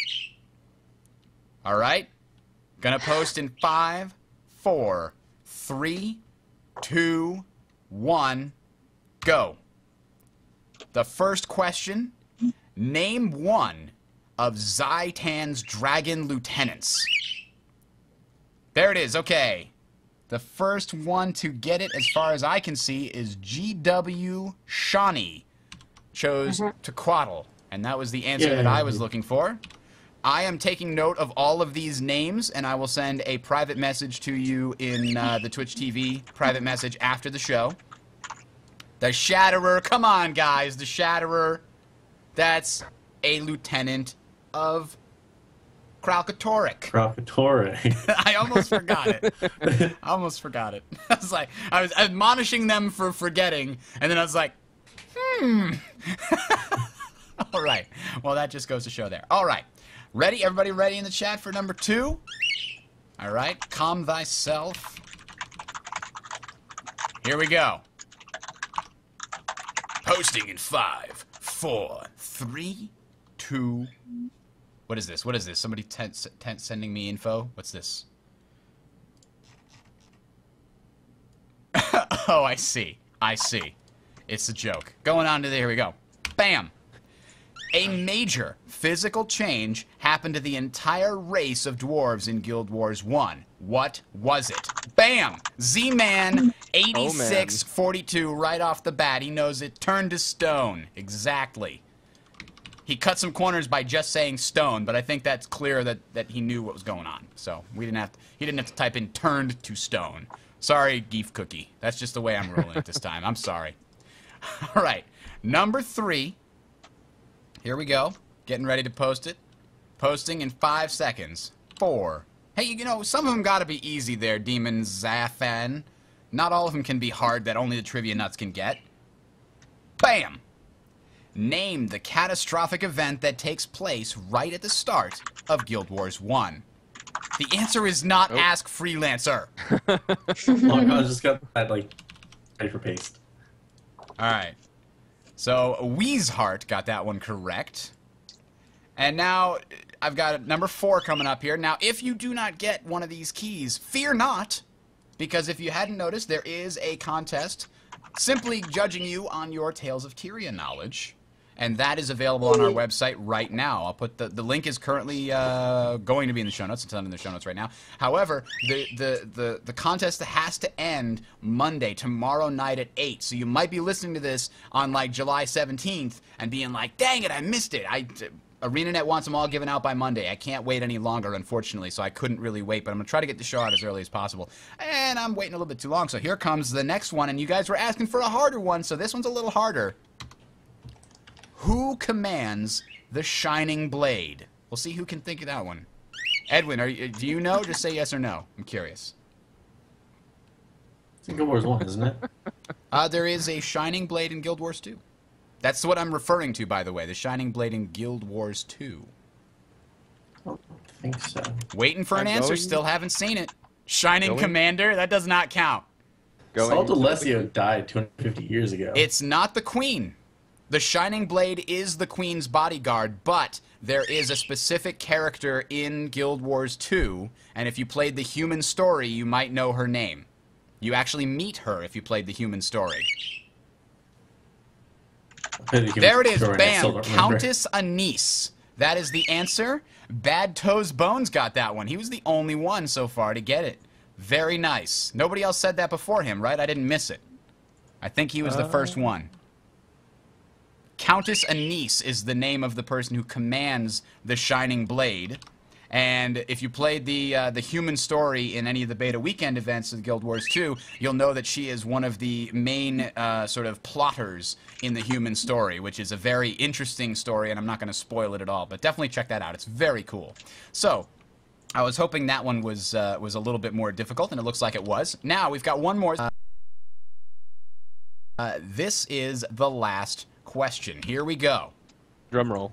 All right? Gonna post in 5, 4, 3, 2, 1, go. The first question, name one of Zaitan's dragon lieutenants. There it is, okay. The first one to get it, as far as I can see, is GW Shawnee. Chose Tequatl, and that was the answer that I was looking for. I am taking note of all of these names, and I will send a private message to you in the Twitch TV private message after the show. The Shatterer, come on, guys, the Shatterer. That's a lieutenant of Kralkatorrik. Kralkatorrik. I almost forgot it. I almost forgot it. I was like, I was admonishing them for forgetting, and then I was like, All right. Well, that just goes to show there. All right. Ready? Everybody ready in the chat for number 2? All right. Calm thyself. Here we go. Posting in 5, 4, 3, 2. What is this? What is this? Somebody sending me info? What's this? Oh, I see. I see. It's a joke. Going on to there. Here we go. Bam. A major physical change happened to the entire race of dwarves in Guild Wars 1. What was it? Bam! Z-Man 8642 right off the bat. He knows it. Turned to stone. Exactly. He cut some corners by just saying stone, but I think that's clear that he knew what was going on. So he didn't have to type in turned to stone. Sorry, Geef Cookie. That's just the way I'm rolling it this time. I'm sorry. All right. Number 3. Here we go. Getting ready to post it. Posting in 5 seconds. 4, Hey, you know, some of them gotta be easy there, Demon Zathan. Not all of them can be hard that only the trivia nuts can get. Bam! Name the catastrophic event that takes place right at the start of Guild Wars 1. The answer is not Ask Freelancer. I just got that, like, ready for paste. Alright. So, Weezheart got that one correct. And now, I've got number 4 coming up here. Now, if you do not get one of these keys, fear not. Because if you hadn't noticed, there is a contest simply judging you on your Tales of Tyria knowledge. And that is available on our website right now. I'll put the link is currently going to be in the show notes. It's not in the show notes right now. However, the contest has to end Monday, tomorrow night at 8. So you might be listening to this on like July 17th and being like, dang it, I missed it. Arenanet wants them all given out by Monday. I can't wait any longer, unfortunately, so I couldn't really wait. But I'm going to try to get the show out as early as possible. And I'm waiting a little bit too long, so here comes the next one. And you guys were asking for a harder one, so this one's a little harder. Who commands the Shining Blade? We'll see who can think of that one. Edwin, do you know? Just say yes or no. I'm curious. It's in Guild Wars 1, isn't it? There is a Shining Blade in Guild Wars 2. That's what I'm referring to, by the way. The Shining Blade in Guild Wars 2. I don't think so. Waiting for an answer. Still haven't seen it. Shining Commander? That does not count. Saul D'Alessio died 250 years ago. It's not the Queen. The Shining Blade is the Queen's bodyguard, but there is a specific character in Guild Wars 2, and if you played the human story, you might know her name. You actually meet her if you played the human story. There it is, bam! Countess Anise. That is the answer. Bad Toes Bones got that one. He was the only one so far to get it. Very nice. Nobody else said that before him, right? I didn't miss it. I think he was the first one. Countess Anise is the name of the person who commands the Shining Blade. And if you played the human story in any of the beta weekend events of Guild Wars 2, you'll know that she is one of the main sort of plotters in the human story, which is a very interesting story, and I'm not going to spoil it at all, but definitely check that out. It's very cool. So, I was hoping that one was a little bit more difficult, and it looks like it was. Now, we've got one more. This is the last question. Here we go. Drum roll.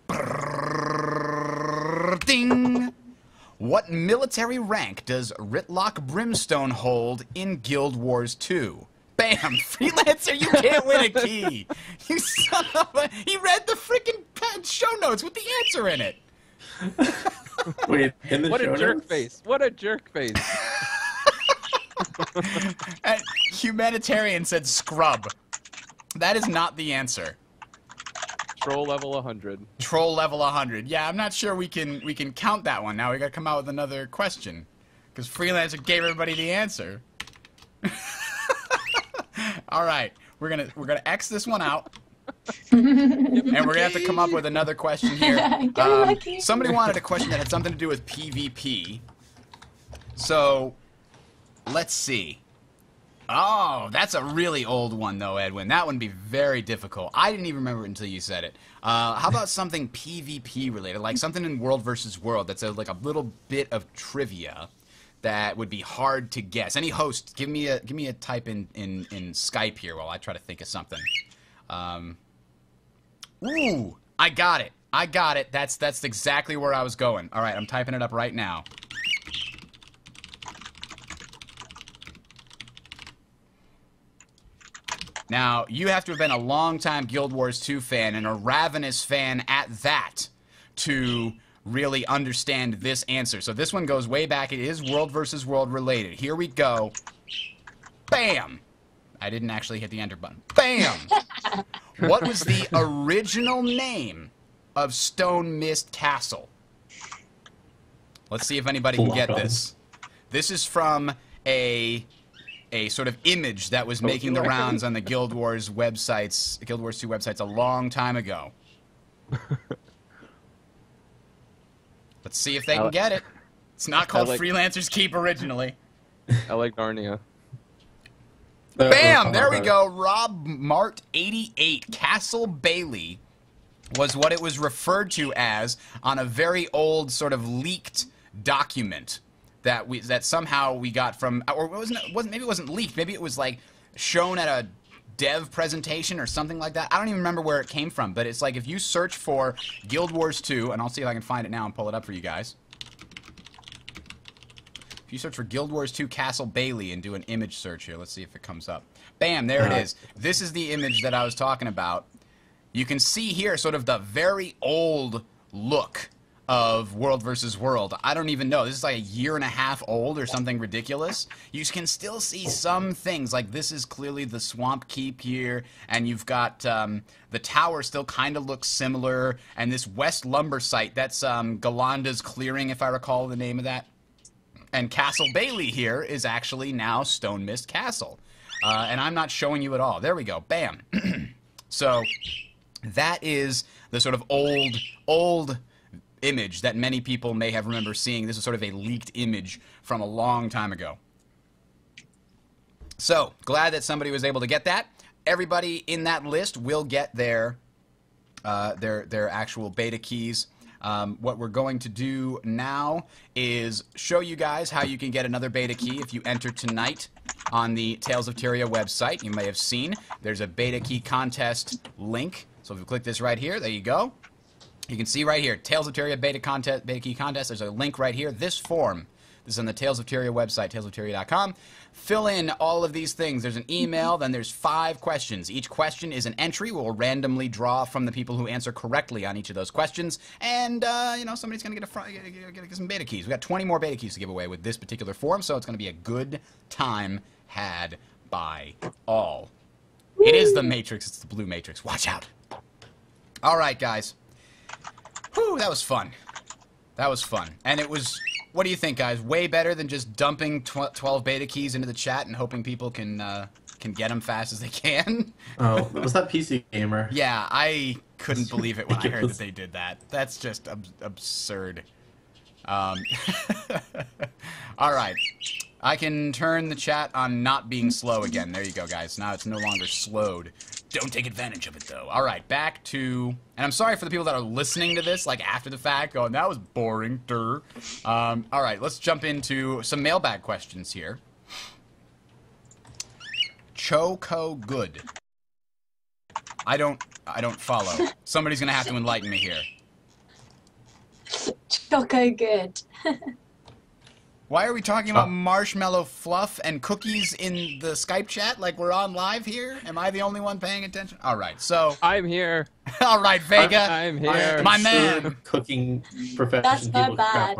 Ding! What military rank does Ritlock Brimstone hold in Guild Wars 2? Bam! Freelancer, you can't win a key! You son of a... He read the freaking show notes with the answer in it! Wait, in the What show a jerk notes? face. What a jerk face. And Humanitarian said scrub. That is not the answer. Troll level 100. Troll level 100. Yeah, I'm not sure we can count that one. Now we gotta come out with another question. Because Freelancer gave everybody the answer. Alright. We're gonna X this one out. And we're gonna have to come up with another question here. Somebody wanted a question that had something to do with PvP. So let's see. Oh, that's a really old one, though, Edwin. That would be very difficult. I didn't even remember it until you said it. How about something PvP related, like something in World versus World that's like a little bit of trivia that would be hard to guess. Any host, give me a type in Skype here while I try to think of something. Ooh, I got it. I got it. That's exactly where I was going. All right, I'm typing it up right now. Now, you have to have been a long-time Guild Wars 2 fan and a ravenous fan at that to really understand this answer. So this one goes way back. It is World versus World related. Here we go. Bam! I didn't actually hit the enter button. Bam! What was the original name of Stone Mist Castle? Let's see if anybody can get this. This is from a sort of image that was making the rounds on the Guild Wars websites, Guild Wars 2 websites a long time ago. Let's see if they can get it. It's not called Freelancer's Keep originally. I like Narnia. Bam! There we go. Rob Mart 88. Castle Bailey was what it was referred to as on a very old sort of leaked document. that somehow we got from, or maybe it wasn't leaked. Maybe it was like shown at a dev presentation or something like that. I don't even remember where it came from, but it's like if you search for Guild Wars 2, and I'll see if I can find it now and pull it up for you guys. If you search for Guild Wars 2 Castle Bailey and do an image search here, let's see if it comes up. Bam, there it is. This is the image that I was talking about. You can see here sort of the very old look of World versus World. I don't even know. This is like a year and a half old or something ridiculous. You can still see some things. Like this is clearly the Swamp Keep here, and you've got the tower still kind of looks similar, and this West Lumber site, that's Galanda's Clearing, if I recall the name of that. And Castle Bailey here is actually now Stone Mist Castle. And I'm not showing you at all. There we go. Bam. So that is the sort of old image that many people may have remember seeing. This is sort of a leaked image from a long time ago. So, glad that somebody was able to get that. Everybody in that list will get their actual beta keys. What we're going to do now is show you guys how you can get another beta key if you enter tonight on the Tales of Tyria website. You may have seen there's a beta key contest link. So if you click this right here, there you go. You can see right here, Tales of Tyria beta key contest. There's a link right here. This form. This is on the Tales of Tyria website, talesoftyria.com. Fill in all of these things. There's an email, then there's 5 questions. Each question is an entry. We'll randomly draw from the people who answer correctly on each of those questions. And, you know, somebody's going to get some beta keys. We got 20 more beta keys to give away with this particular form, so it's going to be a good time had by all. It is the Matrix. It's the blue Matrix. Watch out. All right, guys. Whew, that was fun. That was fun. And it was... What do you think, guys? Way better than just dumping 12 beta keys into the chat and hoping people can get them fast as they can? Oh, was that PC Gamer? Yeah, I couldn't believe it when I heard that they did that. That's just absurd. All right. I can turn the chat on not being slow again. There you go, guys. Now it's no longer slowed. Don't take advantage of it, though. All right, back to... And I'm sorry for the people that are listening to this, like, after the fact, going, that was boring, durr. All right, let's jump into some mailbag questions here. Choco Good. I don't follow. Somebody's going to have to enlighten me here. Choco Good. Why are we talking about marshmallow fluff and cookies in the Skype chat like we're on live here? Am I the only one paying attention? All right, so... I'm here. All right, Vega. I'm here. My man. Cooking profession. That's not people bad.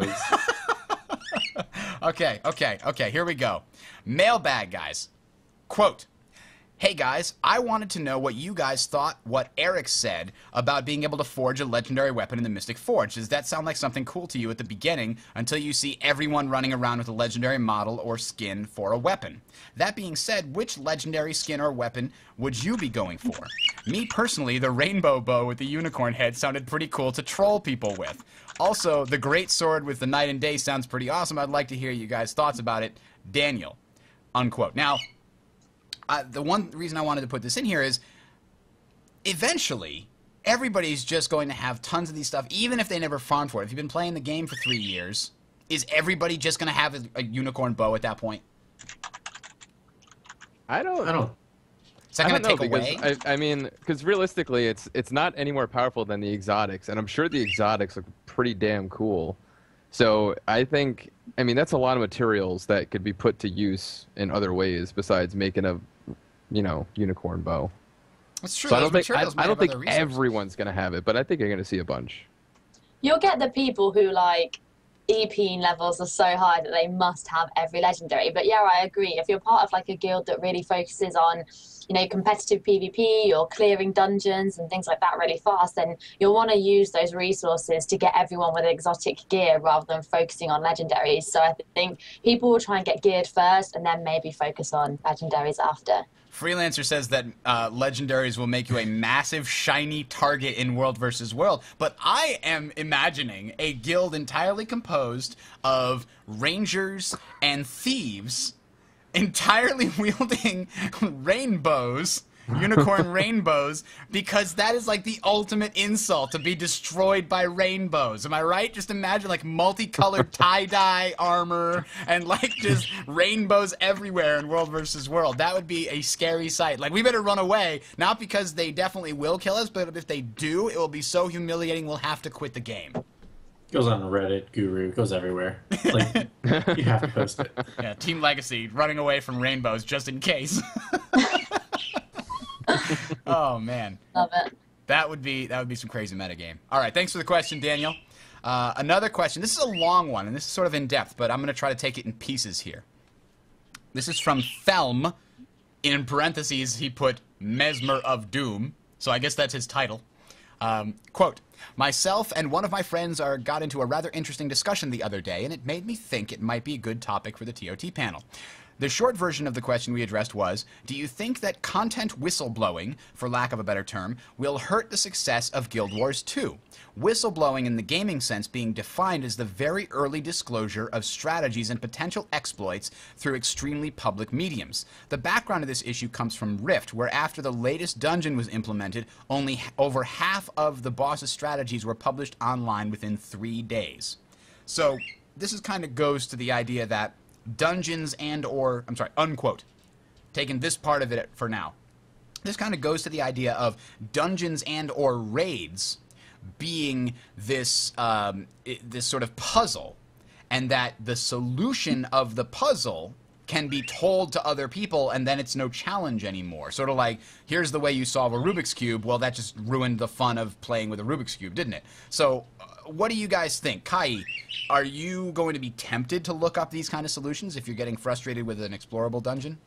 Okay, here we go. Mailbag, guys. Quote, "Hey guys, I wanted to know what you guys thought what Eric said about being able to forge a legendary weapon in the Mystic Forge. Does that sound like something cool to you at the beginning until you see everyone running around with a legendary model or skin for a weapon? That being said, which legendary skin or weapon would you be going for? Me personally, the rainbow bow with the unicorn head sounded pretty cool to troll people with. Also, the great sword with the night and day sounds pretty awesome. I'd like to hear you guys' thoughts about it. Daniel." Unquote. Now, the one reason I wanted to put this in here is eventually everybody's just going to have tons of these stuff, even if they never farmed for it. If you've been playing the game for 3 years, is everybody just going to have a unicorn bow at that point? I don't. Is that going to take because, away? I mean, because realistically, it's not any more powerful than the exotics, and I'm sure the exotics look pretty damn cool. So I think, I mean, that's a lot of materials that could be put to use in other ways besides making a, you know, unicorn bow. That's true. So I don't think everyone's going to have it, but I think you're going to see a bunch. You'll get the people who, like, EP levels are so high that they must have every legendary. But yeah, I agree. If you're part of, like, a guild that really focuses on, you know, competitive PvP or clearing dungeons and things like that really fast, then you'll want to use those resources to get everyone with exotic gear rather than focusing on legendaries. So I think people will try and get geared first and then maybe focus on legendaries after. Freelancer says that legendaries will make you a massive shiny target in World versus World, but I am imagining a guild entirely composed of rangers and thieves entirely wielding rainbows unicorn rainbows, because that is like the ultimate insult, to be destroyed by rainbows. Am I right? Just imagine like multicolored tie-dye armor and like just rainbows everywhere in World versus World. That would be a scary sight. Like, we better run away, not because they definitely will kill us, but if they do, it will be so humiliating we'll have to quit the game. Goes on Reddit, Guru, goes everywhere. Like, you have to post it. Yeah, Team Legacy, running away from rainbows just in case. Oh, man. Love it. That would be some crazy metagame. All right, thanks for the question, Daniel. Another question. This is a long one, and this is sort of in-depth, but I'm going to try to take it in pieces here. This is from Thelm. In parentheses, he put Mesmer of Doom, so I guess that's his title. Quote, myself and one of my friends got into a rather interesting discussion the other day, and it made me think it might be a good topic for the TOT panel. The short version of the question we addressed was, do you think that content whistleblowing, for lack of a better term, will hurt the success of Guild Wars 2? Whistleblowing in the gaming sense being defined as the very early disclosure of strategies and potential exploits through extremely public mediums. The background of this issue comes from Rift, where after the latest dungeon was implemented, only over half of the boss's strategies were published online within 3 days. So this is kind of goes to the idea that dungeons unquote, taking this part of it for now. This kind of goes to the idea of dungeons and or raids being this this sort of puzzle, and that the solution of the puzzle can be told to other people, and then it's no challenge anymore. Sort of like, here's the way you solve a Rubik's Cube. Well, that just ruined the fun of playing with a Rubik's Cube, didn't it? So what do you guys think? Kai, are you going to be tempted to look up these kind of solutions if you're getting frustrated with an explorable dungeon?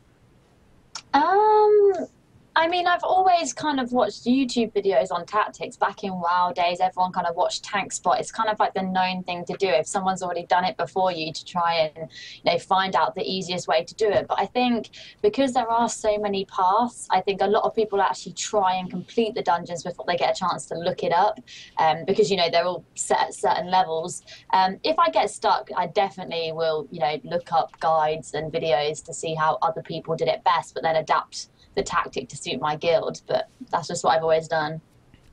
I mean, I've always kind of watched YouTube videos on tactics. Back in WoW days, everyone kind of watched Tank Spot. It's kind of like the known thing to do if someone's already done it before you, to try and find out the easiest way to do it. But I think because there are so many paths, I think a lot of people actually try and complete the dungeons before they get a chance to look it up, because they're all set at certain levels. If I get stuck, I definitely will look up guides and videos to see how other people did it best, but then adapt the tactic to suit my guild. But that's just what I've always done.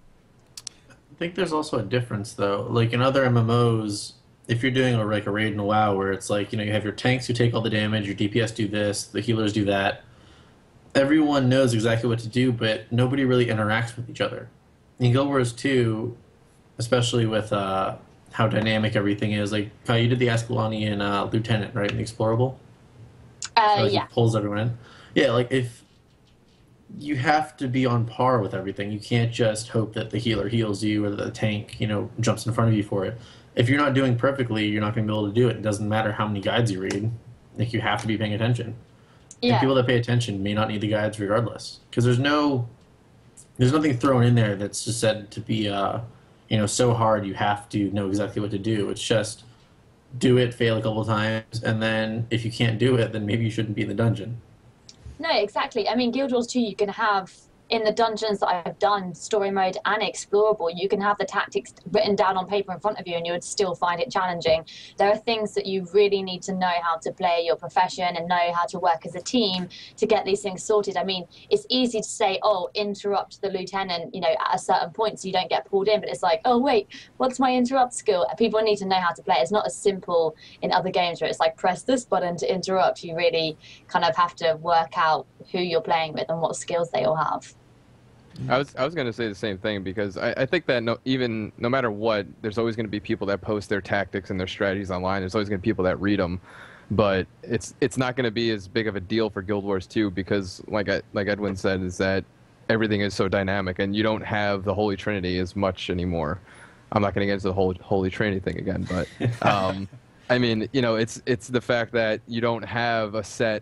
I think there's also a difference, though. Like in other MMOs, if you're doing a raid in a WoW where it's like, you have your tanks who take all the damage, your DPS do this, the healers do that. Everyone knows exactly what to do, but nobody really interacts with each other. In Guild Wars 2, especially with how dynamic everything is, like, Kai, you did the Ascalonian Lieutenant, right, in the Explorable? So, yeah. He pulls everyone in. Yeah, like, if you have to be on par with everything. You can't just hope that the healer heals you or that the tank, jumps in front of you for it. If you're not doing perfectly, you're not going to be able to do it. It doesn't matter how many guides you read. Like, you have to be paying attention. Yeah. And people that pay attention may not need the guides regardless. Because there's nothing thrown in there that's just said to be, so hard you have to know exactly what to do. It's just do it, fail a couple of times, and then if you can't do it, then maybe you shouldn't be in the dungeon. No, exactly. I mean, Guild Wars 2, you can have, in the dungeons that I've done, story mode and explorable, you can have the tactics written down on paper in front of you and you would still find it challenging. There are things that you really need to know how to play your profession and know how to work as a team to get these things sorted. I mean, it's easy to say, oh, interrupt the lieutenant, at a certain point so you don't get pulled in, but it's like, oh, wait, what's my interrupt skill? People need to know how to play. It's not as simple in other games where it's like, press this button to interrupt. You really kind of have to work out who you're playing with and what skills they all have. I was going to say the same thing, because I think that no matter what, there's always going to be people that post their tactics and their strategies online. There's always going to be people that read them, but it's not going to be as big of a deal for Guild Wars 2 because, like Edwin said, is that everything is so dynamic and you don't have the Holy Trinity as much anymore. I'm not going to get into the whole Holy Trinity thing again, but I mean, it's the fact that you don't have a set,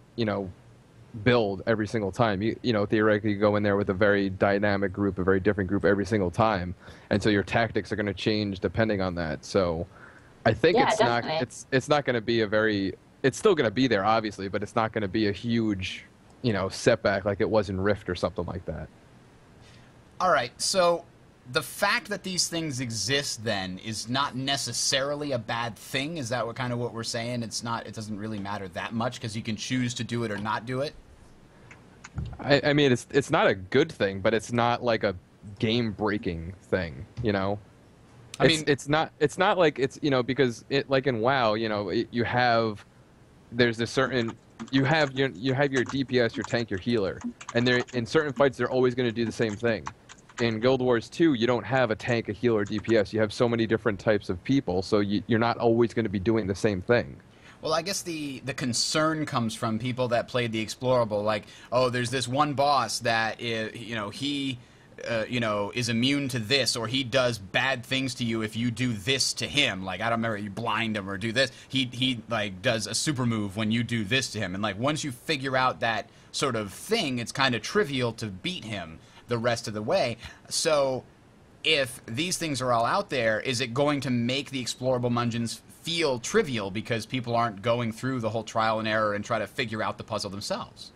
build every single time. Theoretically, you go in there with a very dynamic group, a very different group every single time, and so your tactics are going to change depending on that. So I think it's not going to be it's still going to be there, obviously, but it's not going to be a huge setback like it was in Rift or something like that. All right, so the fact that these things exist then is not necessarily a bad thing. Is that what we're saying? It doesn't really matter that much because you can choose to do it or not do it? I mean, it's not a good thing, but it's not like a game-breaking thing, you know. I mean, it's not like it's, you know, because it, like in WoW, you know, you have, there's a certain, you have your DPS, your tank, your healer, and they're in certain fights they're always going to do the same thing. In Guild Wars 2, you don't have a tank, a healer, DPS. You have so many different types of people, so you're not always going to be doing the same thing. well, I guess the concern comes from people that played the explorable, like, oh, there's this one boss that is, you know, he you know, is immune to this, or he does bad things to you if you do this to him. Like, I don't remember, you blind him or do this. He like does a super move when you do this to him. And like, once you figure out that sort of thing, it's kind of trivial to beat him the rest of the way. So if these things are all out there, is it going to make the explorable dungeons feel trivial because people aren't going through the whole trial and error and try to figure out the puzzle themselves?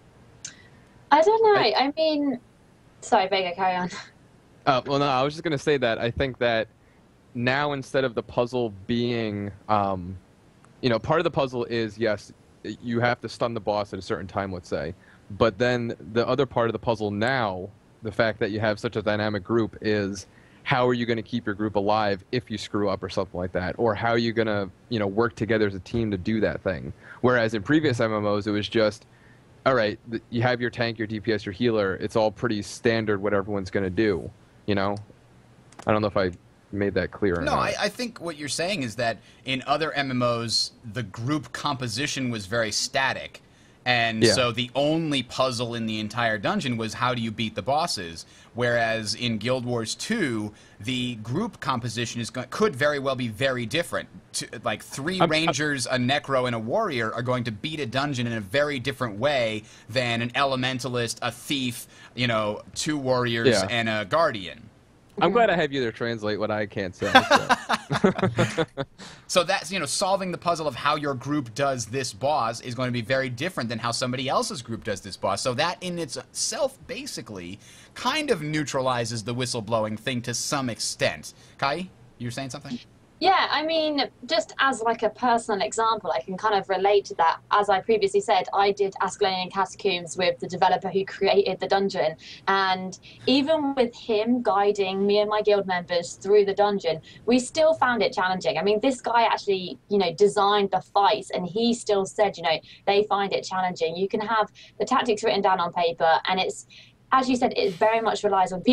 I don't know. I mean, sorry, Vega, carry on. Well, no, I was just going to say that I think that now, instead of the puzzle being, you know, part of the puzzle is, yes, you have to stun the boss at a certain time, let's say. But then the other part of the puzzle now, the fact that you have such a dynamic group, is how are you going to keep your group alive if you screw up or something like that? Or how are you going to, you know, work together as a team to do that thing? Whereas in previous MMOs, it was just, all right, you have your tank, your DPS, your healer. It's all pretty standard what everyone's going to do, you know? I don't know if I made that clear or No, not. I think what you're saying is that in other MMOs, the group composition was very static. And Yeah. so the only puzzle in the entire dungeon was how do you beat the bosses. Whereas in Guild Wars 2, the group composition could very well be very different. Like three rangers, a necro, and a warrior are going to beat a dungeon in a very different way than an elementalist, a thief, you know, two warriors, Yeah. and a guardian. I'm glad I have you there translate what I can't say. So. So that's, you know, solving the puzzle of how your group does this boss is going to be very different than how somebody else's group does this boss. So that in itself basically kind of neutralizes the whistleblowing thing to some extent. Kai, you were saying something? Yeah, I mean, just as like a personal example, I can kind of relate to that. As I previously said, I did Ascalonian Catacombs with the developer who created the dungeon. And even with him guiding me and my guild members through the dungeon, we still found it challenging. I mean, this guy actually, you know, designed the fights, and he still said, you know, they find it challenging. You can have the tactics written down on paper, and it's, as you said, it very much relies on people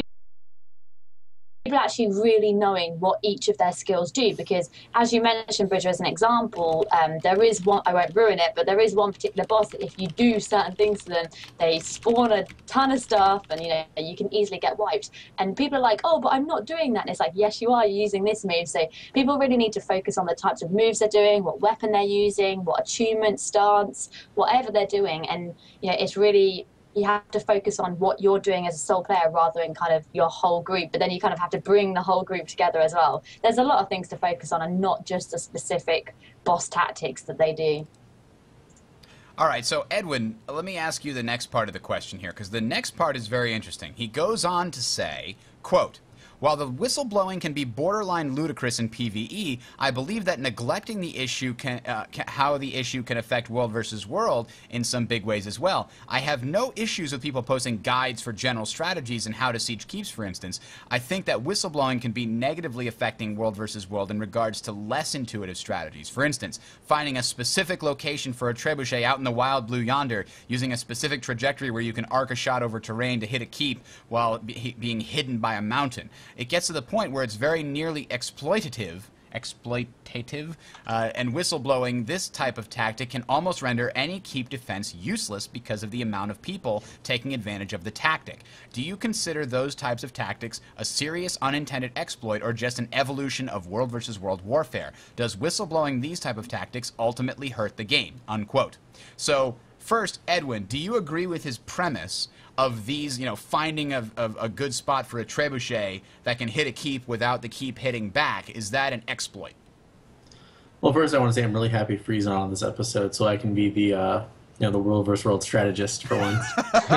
actually really knowing what each of their skills do, because as you mentioned, Bridger, as an example, there is one, I won't ruin it, but there is one particular boss that if you do certain things to them, they spawn a ton of stuff, and you know, you can easily get wiped. And people are like, oh, but I'm not doing that. And it's like, yes, you are. You're using this move. So people really need to focus on the types of moves they're doing, what weapon they're using, what attunement, stance, whatever they're doing. And you know, it's really, you have to focus on what you're doing as a sole player rather than kind of your whole group, but then you kind of have to bring the whole group together as well. There's a lot of things to focus on and not just the specific boss tactics that they do. All right, so Edwin, let me ask you the next part of the question here, because the next part is very interesting. He goes on to say, quote, while the whistleblowing can be borderline ludicrous in PvE, I believe that neglecting the issue how the issue can affect world versus world in some big ways as well. I have no issues with people posting guides for general strategies and how to siege keeps, for instance. I think that whistleblowing can be negatively affecting world versus world in regards to less intuitive strategies. For instance, finding a specific location for a trebuchet out in the wild blue yonder, using a specific trajectory where you can arc a shot over terrain to hit a keep while being hidden by a mountain. It gets to the point where it's very nearly exploitative, and whistleblowing this type of tactic can almost render any keep defense useless because of the amount of people taking advantage of the tactic. Do you consider those types of tactics a serious unintended exploit or just an evolution of world versus world warfare? Does whistleblowing these type of tactics ultimately hurt the game? Unquote. So, first, Edwin, do you agree with his premise of these, you know, finding a good spot for a trebuchet that can hit a keep without the keep hitting back? Is that an exploit? Well, first I want to say I'm really happy Free's on this episode, so I can be the you know, the world versus world strategist for once.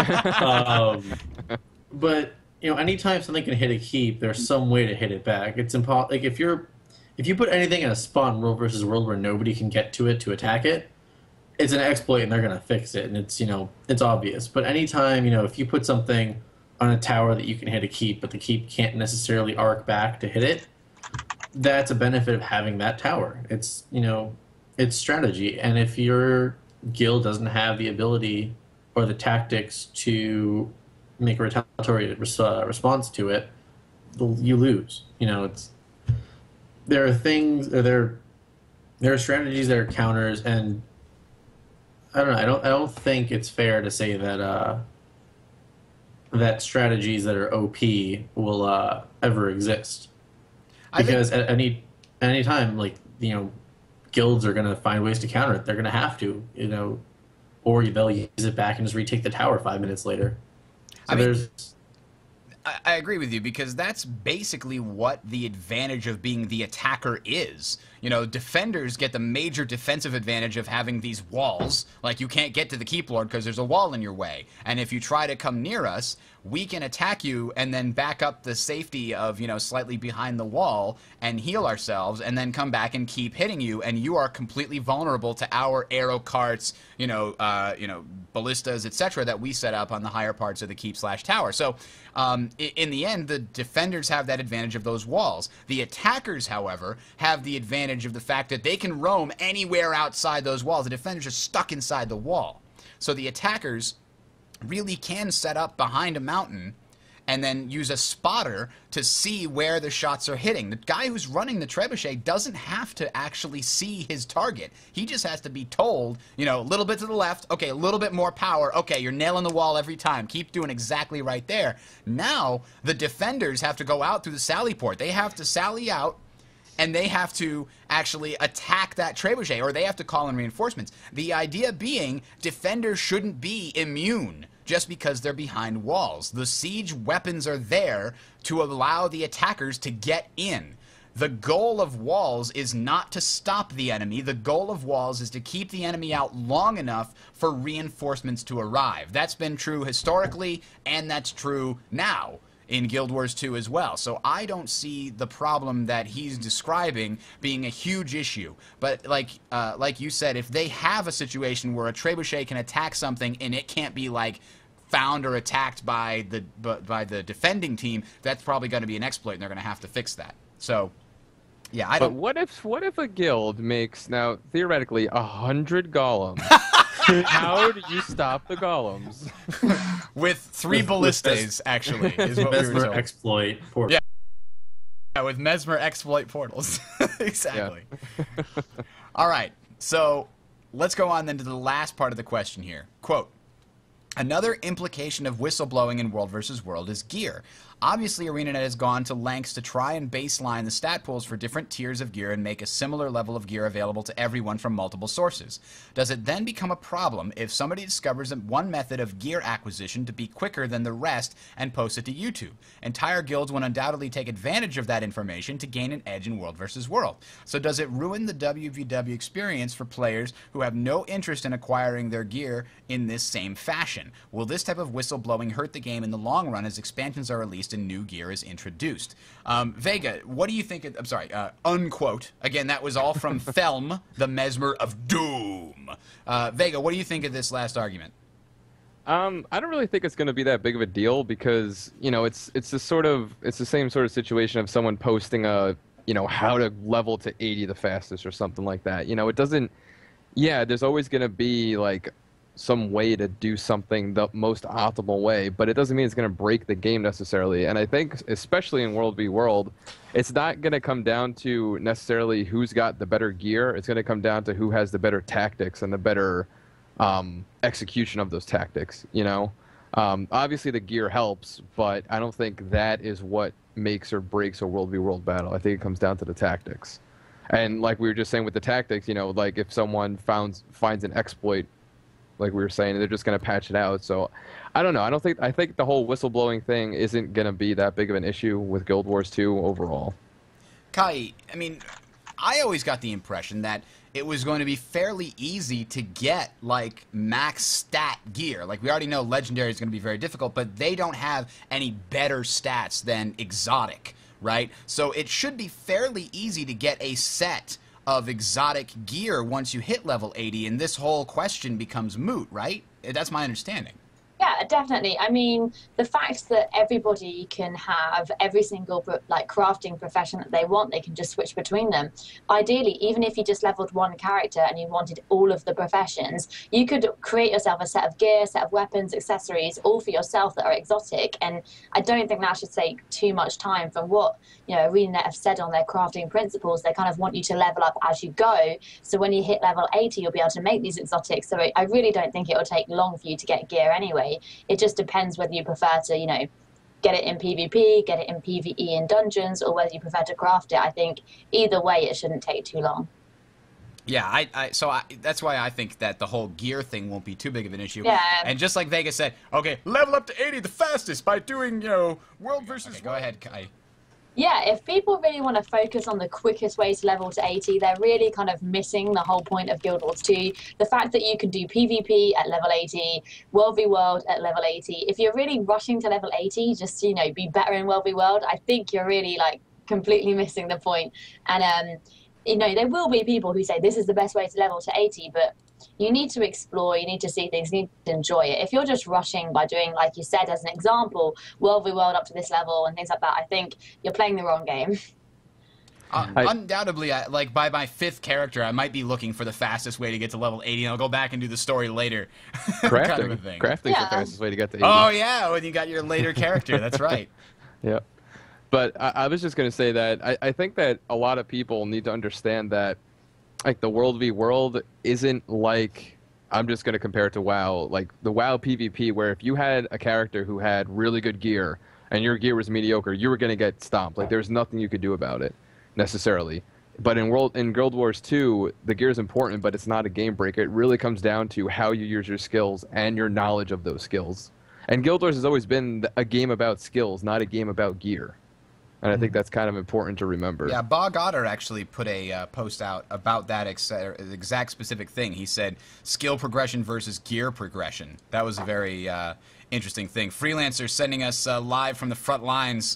But you know, anytime something can hit a keep, there's some way to hit it back. It's impossible. Like if you put anything in a spot in world versus world where nobody can get to it to attack it, it's an exploit and they're going to fix it, and it's, it's obvious. But anytime, if you put something on a tower that you can hit a keep, but the keep can't necessarily arc back to hit it, that's a benefit of having that tower. It's, it's strategy. And if your guild doesn't have the ability or the tactics to make a retaliatory response to it, you lose. There are things, or there are strategies that are counters, and I don't know. I don't think it's fair to say that that strategies that are OP will ever exist, because at any time, like, guilds are going to find ways to counter it. They're going to have to, or they'll use it back and just retake the tower 5 minutes later. So I agree with you, because that's basically what the advantage of being the attacker is. Defenders get the major defensive advantage of having these walls. Like, you can't get to the keep lord because there's a wall in your way. And if you try to come near us, we can attack you and then back up the safety of, slightly behind the wall and heal ourselves, and then come back and keep hitting you, and you are completely vulnerable to our arrow carts, ballistas, etc., that we set up on the higher parts of the keep/tower. So in the end, the defenders have that advantage of those walls. The attackers, however, have the advantage of the fact that they can roam anywhere outside those walls. The defenders are stuck inside the wall. So the attackers really can set up behind a mountain and then use a spotter to see where the shots are hitting. The guy who's running the trebuchet doesn't have to actually see his target. He just has to be told, a little bit to the left, okay, a little bit more power, okay, you're nailing the wall every time, keep doing exactly right there. Now, the defenders have to go out through the sally port. They have to sally out, and they have to actually attack that trebuchet, or they have to call in reinforcements. The idea being, defenders shouldn't be immune just because they're behind walls. The siege weapons are there to allow the attackers to get in. The goal of walls is not to stop the enemy. The goal of walls is to keep the enemy out long enough for reinforcements to arrive. That's been true historically, and that's true now in Guild Wars 2 as well. So I don't see the problem that he's describing being a huge issue. But like you said, if they have a situation where a trebuchet can attack something and it can't be found or attacked by the defending team, that's probably going to be an exploit, and they're going to have to fix that. So yeah, I don't. But what if a guild makes, now theoretically, 100 golems? How do you stop the golems? With 3 ballistas, actually, is what we were Mesmer told. exploit portal. Yeah, with Mesmer exploit portals. Exactly. All right, so let's go on then to the last part of the question here. Quote, another implication of whistleblowing in World vs. World is gear. Obviously, Arenanet has gone to lengths to try and baseline the stat pools for different tiers of gear and make a similar level of gear available to everyone from multiple sources. Does it then become a problem if somebody discovers one method of gear acquisition to be quicker than the rest and posts it to YouTube? Entire guilds would undoubtedly take advantage of that information to gain an edge in World vs. World. So does it ruin the WVW experience for players who have no interest in acquiring their gear in this same fashion? Will this type of whistleblowing hurt the game in the long run as expansions are released and new gear is introduced? Vega, what do you think? I'm sorry, unquote. Again, that was all from Thelm, the Mesmer of Doom. Vega, what do you think of this last argument? I don't really think it's going to be that big of a deal, because it's the same sort of situation of someone posting how to level to 80 the fastest or something like that. It doesn't. Yeah, there's always going to be some way to do something the most optimal way, but it doesn't mean it's going to break the game necessarily. And I think, especially in World v. World, it's not going to come down to necessarily who's got the better gear. It's going to come down to who has the better tactics and the better execution of those tactics. Obviously the gear helps, but I don't think that is what makes or breaks a World v. World battle. I think it comes down to the tactics. And like we were just saying with the tactics, if someone finds an exploit, like we were saying, they're just going to patch it out. So I don't know. I think the whole whistleblowing thing isn't going to be that big of an issue with Guild Wars 2 overall. Kai, I always got the impression that it was going to be fairly easy to get max stat gear. We already know Legendary is going to be very difficult, but they don't have any better stats than exotic, right? So it should be fairly easy to get a set of exotic gear once you hit level 80, and this whole question becomes moot, right? That's my understanding. Yeah, definitely. I mean, the fact that everybody can have every single crafting profession that they want, they can just switch between them. Ideally, even if you just leveled one character and you wanted all of the professions, you could create yourself a set of gear, set of weapons, accessories, all for yourself that are exotic. And I don't think that should take too much time. From what Arenanet have said on their crafting principles, they kind of want you to level up as you go. So when you hit level 80, you'll be able to make these exotics. So I really don't think it will take long for you to get gear anyway. It just depends whether you prefer to, get it in PvP, get it in PvE in dungeons, or whether you prefer to craft it. I think either way, it shouldn't take too long. Yeah, that's why I think that the whole gear thing won't be too big of an issue. Yeah. And just like Vega said, okay, level up to 80 the fastest by doing, world versus world. Go ahead, Kai. Yeah, if people really want to focus on the quickest way to level to 80, they're really kind of missing the whole point of Guild Wars 2. The fact that you can do PvP at level 80, World v World at level 80. If you're really rushing to level 80, just, be better in World v World, I think you're really, completely missing the point. And, there will be people who say this is the best way to level to 80, but you need to explore, you need to see things, you need to enjoy it. If you're just rushing by doing, like you said, as an example, World v World up to this level and things like that, I think you're playing the wrong game. Undoubtedly, by my 5th character, I might be looking for the fastest way to get to level 80, and I'll go back and do the story later. Crafting. Kind of a thing. Crafting's the fastest way to get to 80. Oh, yeah, when you got your later character. That's right. Yeah. But I was just going to say that I think that a lot of people need to understand that the World v World isn't like, I'm just going to compare it to WoW, like the WoW PvP, where if you had a character who had really good gear and your gear was mediocre, you were going to get stomped. Like, there's nothing you could do about it, necessarily. But in Guild Wars 2, the gear is important, but it's not a game breaker. It really comes down to how you use your skills and your knowledge of those skills. And Guild Wars has always been a game about skills, not a game about gear. And I think that's kind of important to remember. Yeah, Bog Otter actually put a post out about that exact specific thing. He said skill progression versus gear progression. That was a very interesting thing. Freelancer sending us live from the front lines.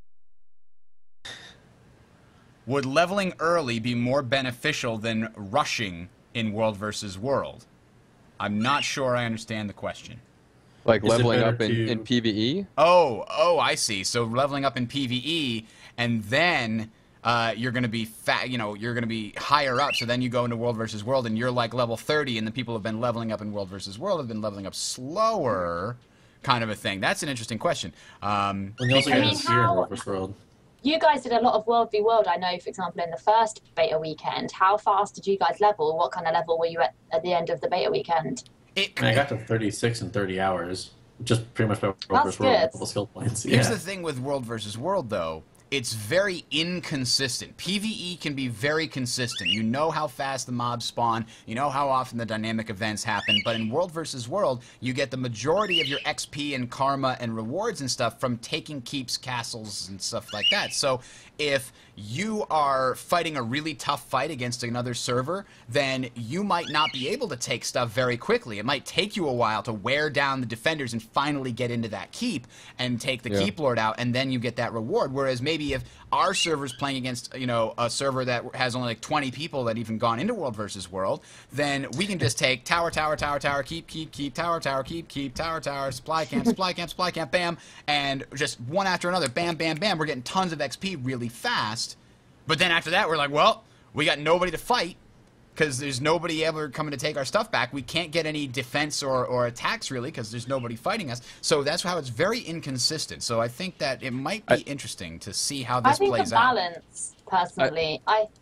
Would leveling early be more beneficial than rushing in World versus World? I'm not sure I understand the question. Like leveling up in PvE? Oh, I see. So leveling up in PvE, and then you're going to be you're going to be higher up. So then you go into World versus World, and you're like level 30, and the people who have been leveling up in World versus World have been leveling up slower, kind of a thing. That's an interesting question. And you also get gear in World versus World. You guys did a lot of World v World, I know, for example, in the first beta weekend. How fast did you guys level? What kind of level were you at the end of the beta weekend? I got to 36 in 30 hours, just pretty much by World versus World, couple skill points. Here's the thing with World versus World, though. It's very inconsistent. PvE can be very consistent. You know how fast the mobs spawn. You know how often the dynamic events happen. But in World versus World, you get the majority of your XP and karma and rewards and stuff from taking keeps, castles, and stuff like that. So if you are fighting a really tough fight against another server, then you might not be able to take stuff very quickly. It might take you a while to wear down the defenders and finally get into that keep and take the keep lord out, and then you get that reward. Whereas maybe if our server's playing against, a server that has only like 20 people that even gone into World versus World, then we can just take tower, tower, tower, tower, keep, tower, tower, keep, tower, tower, supply camp, supply camp, supply camp, bam, and just one after another, bam, bam, bam. We're getting tons of XP really fast. But then after that, we're like, well, we got nobody to fight because there's nobody ever coming to take our stuff back. We can't get any defense or attacks, really, because there's nobody fighting us. So that's how it's very inconsistent. So I think that it might be interesting to see how this plays out. I think the balance, personally,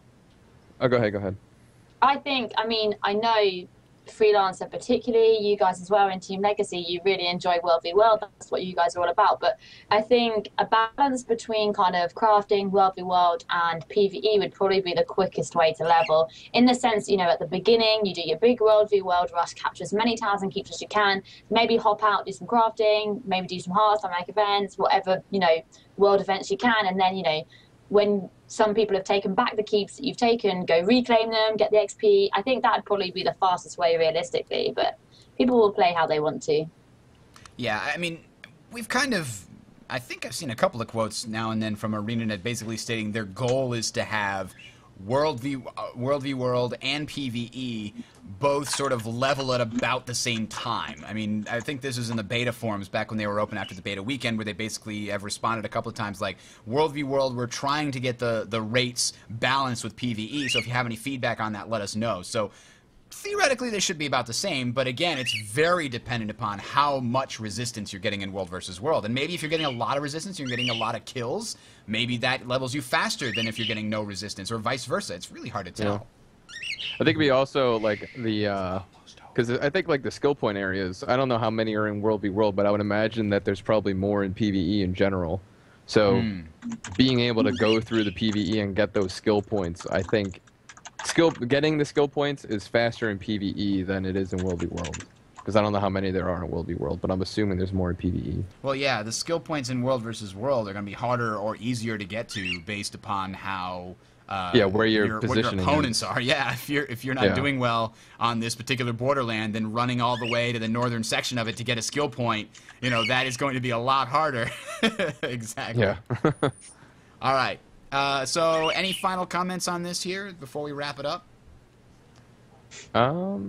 Oh, go ahead. I think, I know Freelancer particularly, you guys as well in Team Legacy, you really enjoy World v World. That's what you guys are all about. But I think a balance between kind of crafting, World v World, and PvE would probably be the quickest way to level. In the sense, at the beginning, you do your big World v World rush, capture as many towers and keeps as you can, maybe hop out, do some crafting, maybe do some hearts, dynamic events, whatever, world events you can, and then, when some people have taken back the keeps that you've taken, go reclaim them, get the XP. I think that would probably be the fastest way realistically, but people will play how they want to. Yeah, we've kind of, I think I've seen a couple of quotes now and then from Arenanet basically stating their goal is to have World v World and PvE both sort of level at about the same time. I mean, I think this was in the beta forums back when they were open after the beta weekend, where they basically have responded a couple of times like, World v World, we're trying to get the rates balanced with PvE, so if you have any feedback on that, let us know. So theoretically, they should be about the same, but again, it's very dependent upon how much resistance you're getting in World versus World. And maybe if you're getting a lot of resistance, you're getting a lot of kills, maybe that levels you faster than if you're getting no resistance, or vice versa. It's really hard to tell. Yeah. I think we also, like, because I think, like, the skill point areas, I don't know how many are in World v World, but I would imagine that there's probably more in PvE in general. So being able to go through the PvE and get those skill points, I think getting the skill points is faster in PvE than it is in World v World. Because I don't know how many there are in World v World, but I'm assuming there's more in PvE. Well, yeah, the skill points in World versus World are going to be harder or easier to get to based upon how where your positioning what your opponents are. Yeah, if you're not doing well on this particular borderland, then running all the way to the northern section of it to get a skill point, you know, that is going to be a lot harder. Exactly. Yeah. All right. So, any final comments on this here before we wrap it up? Yeah,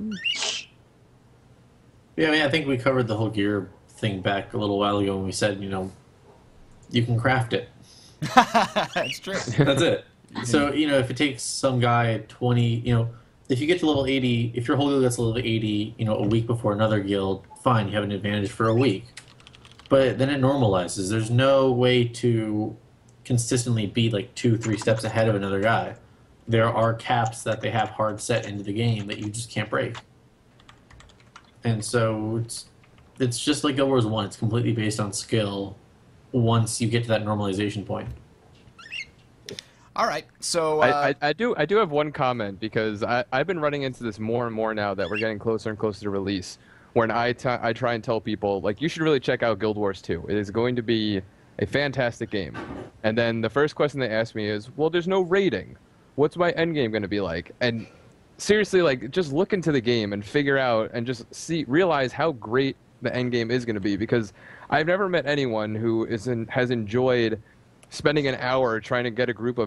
I mean, I think we covered the whole gear thing back a little while ago when we said, you know, you can craft it. That's true. That's it. So, you know, if it takes some guy 20, you know, if you get to level 80, if your whole guild gets to level 80, you know, a week before another guild, fine, you have an advantage for a week. But then it normalizes. There's no way to consistently be like 2-3 steps ahead of another guy. There are caps that they have hard set into the game that you just can't break. And so it's just like Guild Wars 1. It's completely based on skill once you get to that normalization point. All right, so I do have one comment, because I've been running into this more and more now that we're getting closer and closer to release, when I try and tell people, like, you should really check out Guild Wars 2. It is going to be a fantastic game. And then the first question they ask me is, well, there's no rating. What's my end game going to be like? And seriously, like, just look into the game and figure out and just realize how great the end game is going to be, because I've never met anyone who has enjoyed spending an hour trying to get a group of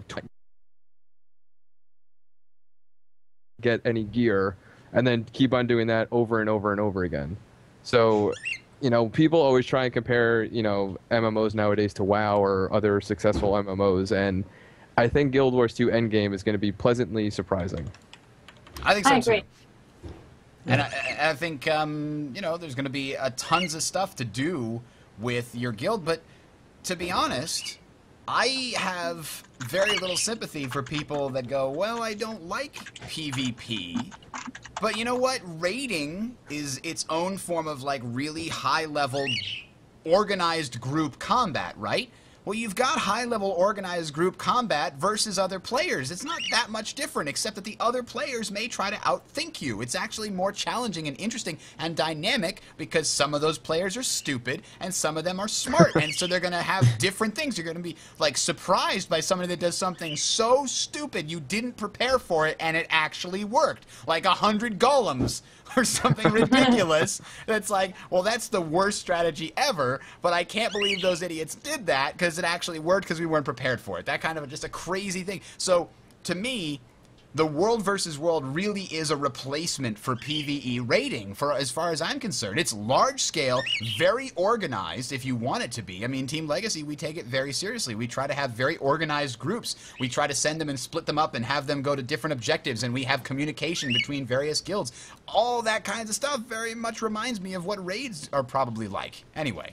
get any gear and then keep on doing that over and over and over again. So, you know, people always try and compare, you know, MMOs nowadays to WoW or other successful MMOs, and I think Guild Wars 2 Endgame is going to be pleasantly surprising. I think so I agree. too. And I think, you know, there's going to be tons of stuff to do with your guild, but to be honest, I have very little sympathy for people that go, well, I don't like PvP. But you know what? Raiding is its own form of, like, really high-level organized group combat, right? Well, you've got high-level organized group combat versus other players. It's not that much different, except that the other players may try to outthink you. It's actually more challenging and interesting and dynamic because some of those players are stupid and some of them are smart. And so they're going to have different things. You're going to be, like, surprised by somebody that does something so stupid you didn't prepare for it and it actually worked. Like 100 golems or something ridiculous that's like, well, that's the worst strategy ever, but I can't believe those idiots did that because it actually worked because we weren't prepared for it. That kind of just a crazy thing. So, to me, the World versus World really is a replacement for PvE raiding, for as far as I'm concerned. It's large scale, very organized if you want it to be. I mean, Team Legacy, we take it very seriously. We try to have very organized groups. We try to send them and split them up and have them go to different objectives, and we have communication between various guilds. All that kinds of stuff very much reminds me of what raids are probably like. Anyway.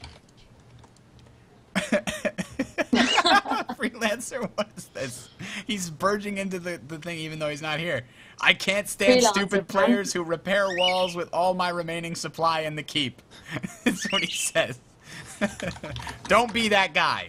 Freelancer, what is this? He's burging into the thing even though he's not here. I can't stand Freelancer, stupid players who repair walls with all my remaining supply in the keep. That's what he says. Don't be that guy.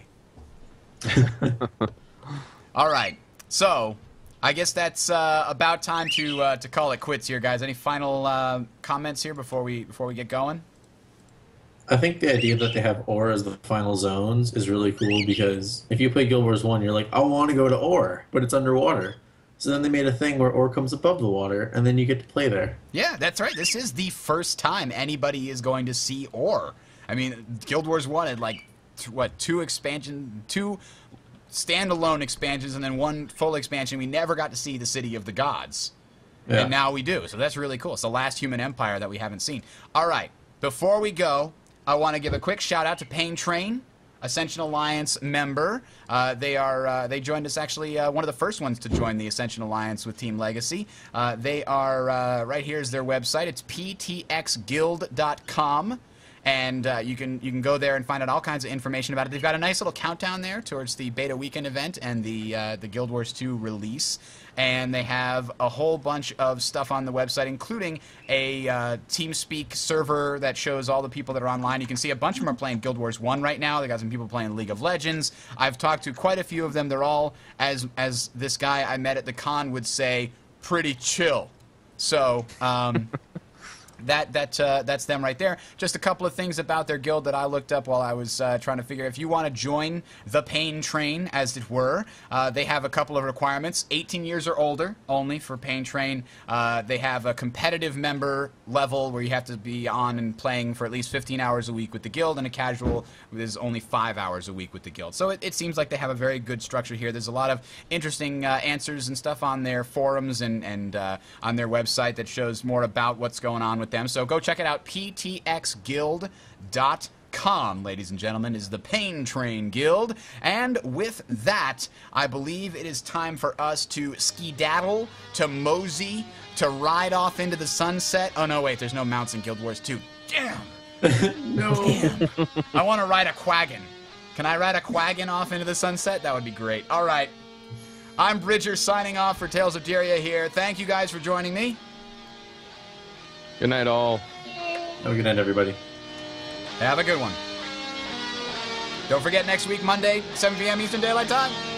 All right. So, I guess that's about time to call it quits here, guys. Any final comments here before we get going? I think the idea that they have ore as the final zones is really cool, because if you play Guild Wars 1, you're like, I want to go to ore, but it's underwater. So then they made a thing where ore comes above the water, and then you get to play there. Yeah, that's right. This is the first time anybody is going to see ore. I mean, Guild Wars 1 had, like, two standalone expansions and then one full expansion. We never got to see the City of the Gods. Yeah. And now we do. So that's really cool. It's the last human empire that we haven't seen. All right. Before we go, I want to give a quick shout out to Pain Train, Ascension Alliance member. They joined us, actually, one of the first ones to join the Ascension Alliance with Team Legacy. They are, right here's their website. It's ptxguild.com. And you can go there and find out all kinds of information about it. They've got a nice little countdown there towards the beta weekend event and the Guild Wars 2 release. And they have a whole bunch of stuff on the website, including a TeamSpeak server that shows all the people that are online. You can see a bunch of them are playing Guild Wars 1 right now. They got some people playing League of Legends. I've talked to quite a few of them. They're all, as this guy I met at the con would say, pretty chill. So that's them right there. Just a couple of things about their guild that I looked up while I was trying to figure. If you want to join the Pain Train, as it were, they have a couple of requirements. 18 years or older only for Pain Train. They have a competitive member level where you have to be on and playing for at least 15 hours a week with the guild, and a casual is only 5 hours a week with the guild. So it seems like they have a very good structure here. There's a lot of interesting answers and stuff on their forums and on their website that shows more about what's going on with them. So go check it out. ptxguild.com, ladies and gentlemen, is the Pain Train Guild. And with that, I believe it is time for us to skedaddle, to mosey, to ride off into the sunset. Oh, no, wait, there's no mounts in Guild Wars 2. Damn! No. Damn. I want to ride a quaggin. Can I ride a quaggin off into the sunset? That would be great. All right. I'm Bridger signing off for Tales of Tyria here. Thank you guys for joining me. Good night, all. Have a good night, everybody. Have a good one. Don't forget, next week, Monday, 7 p.m. Eastern Daylight Time.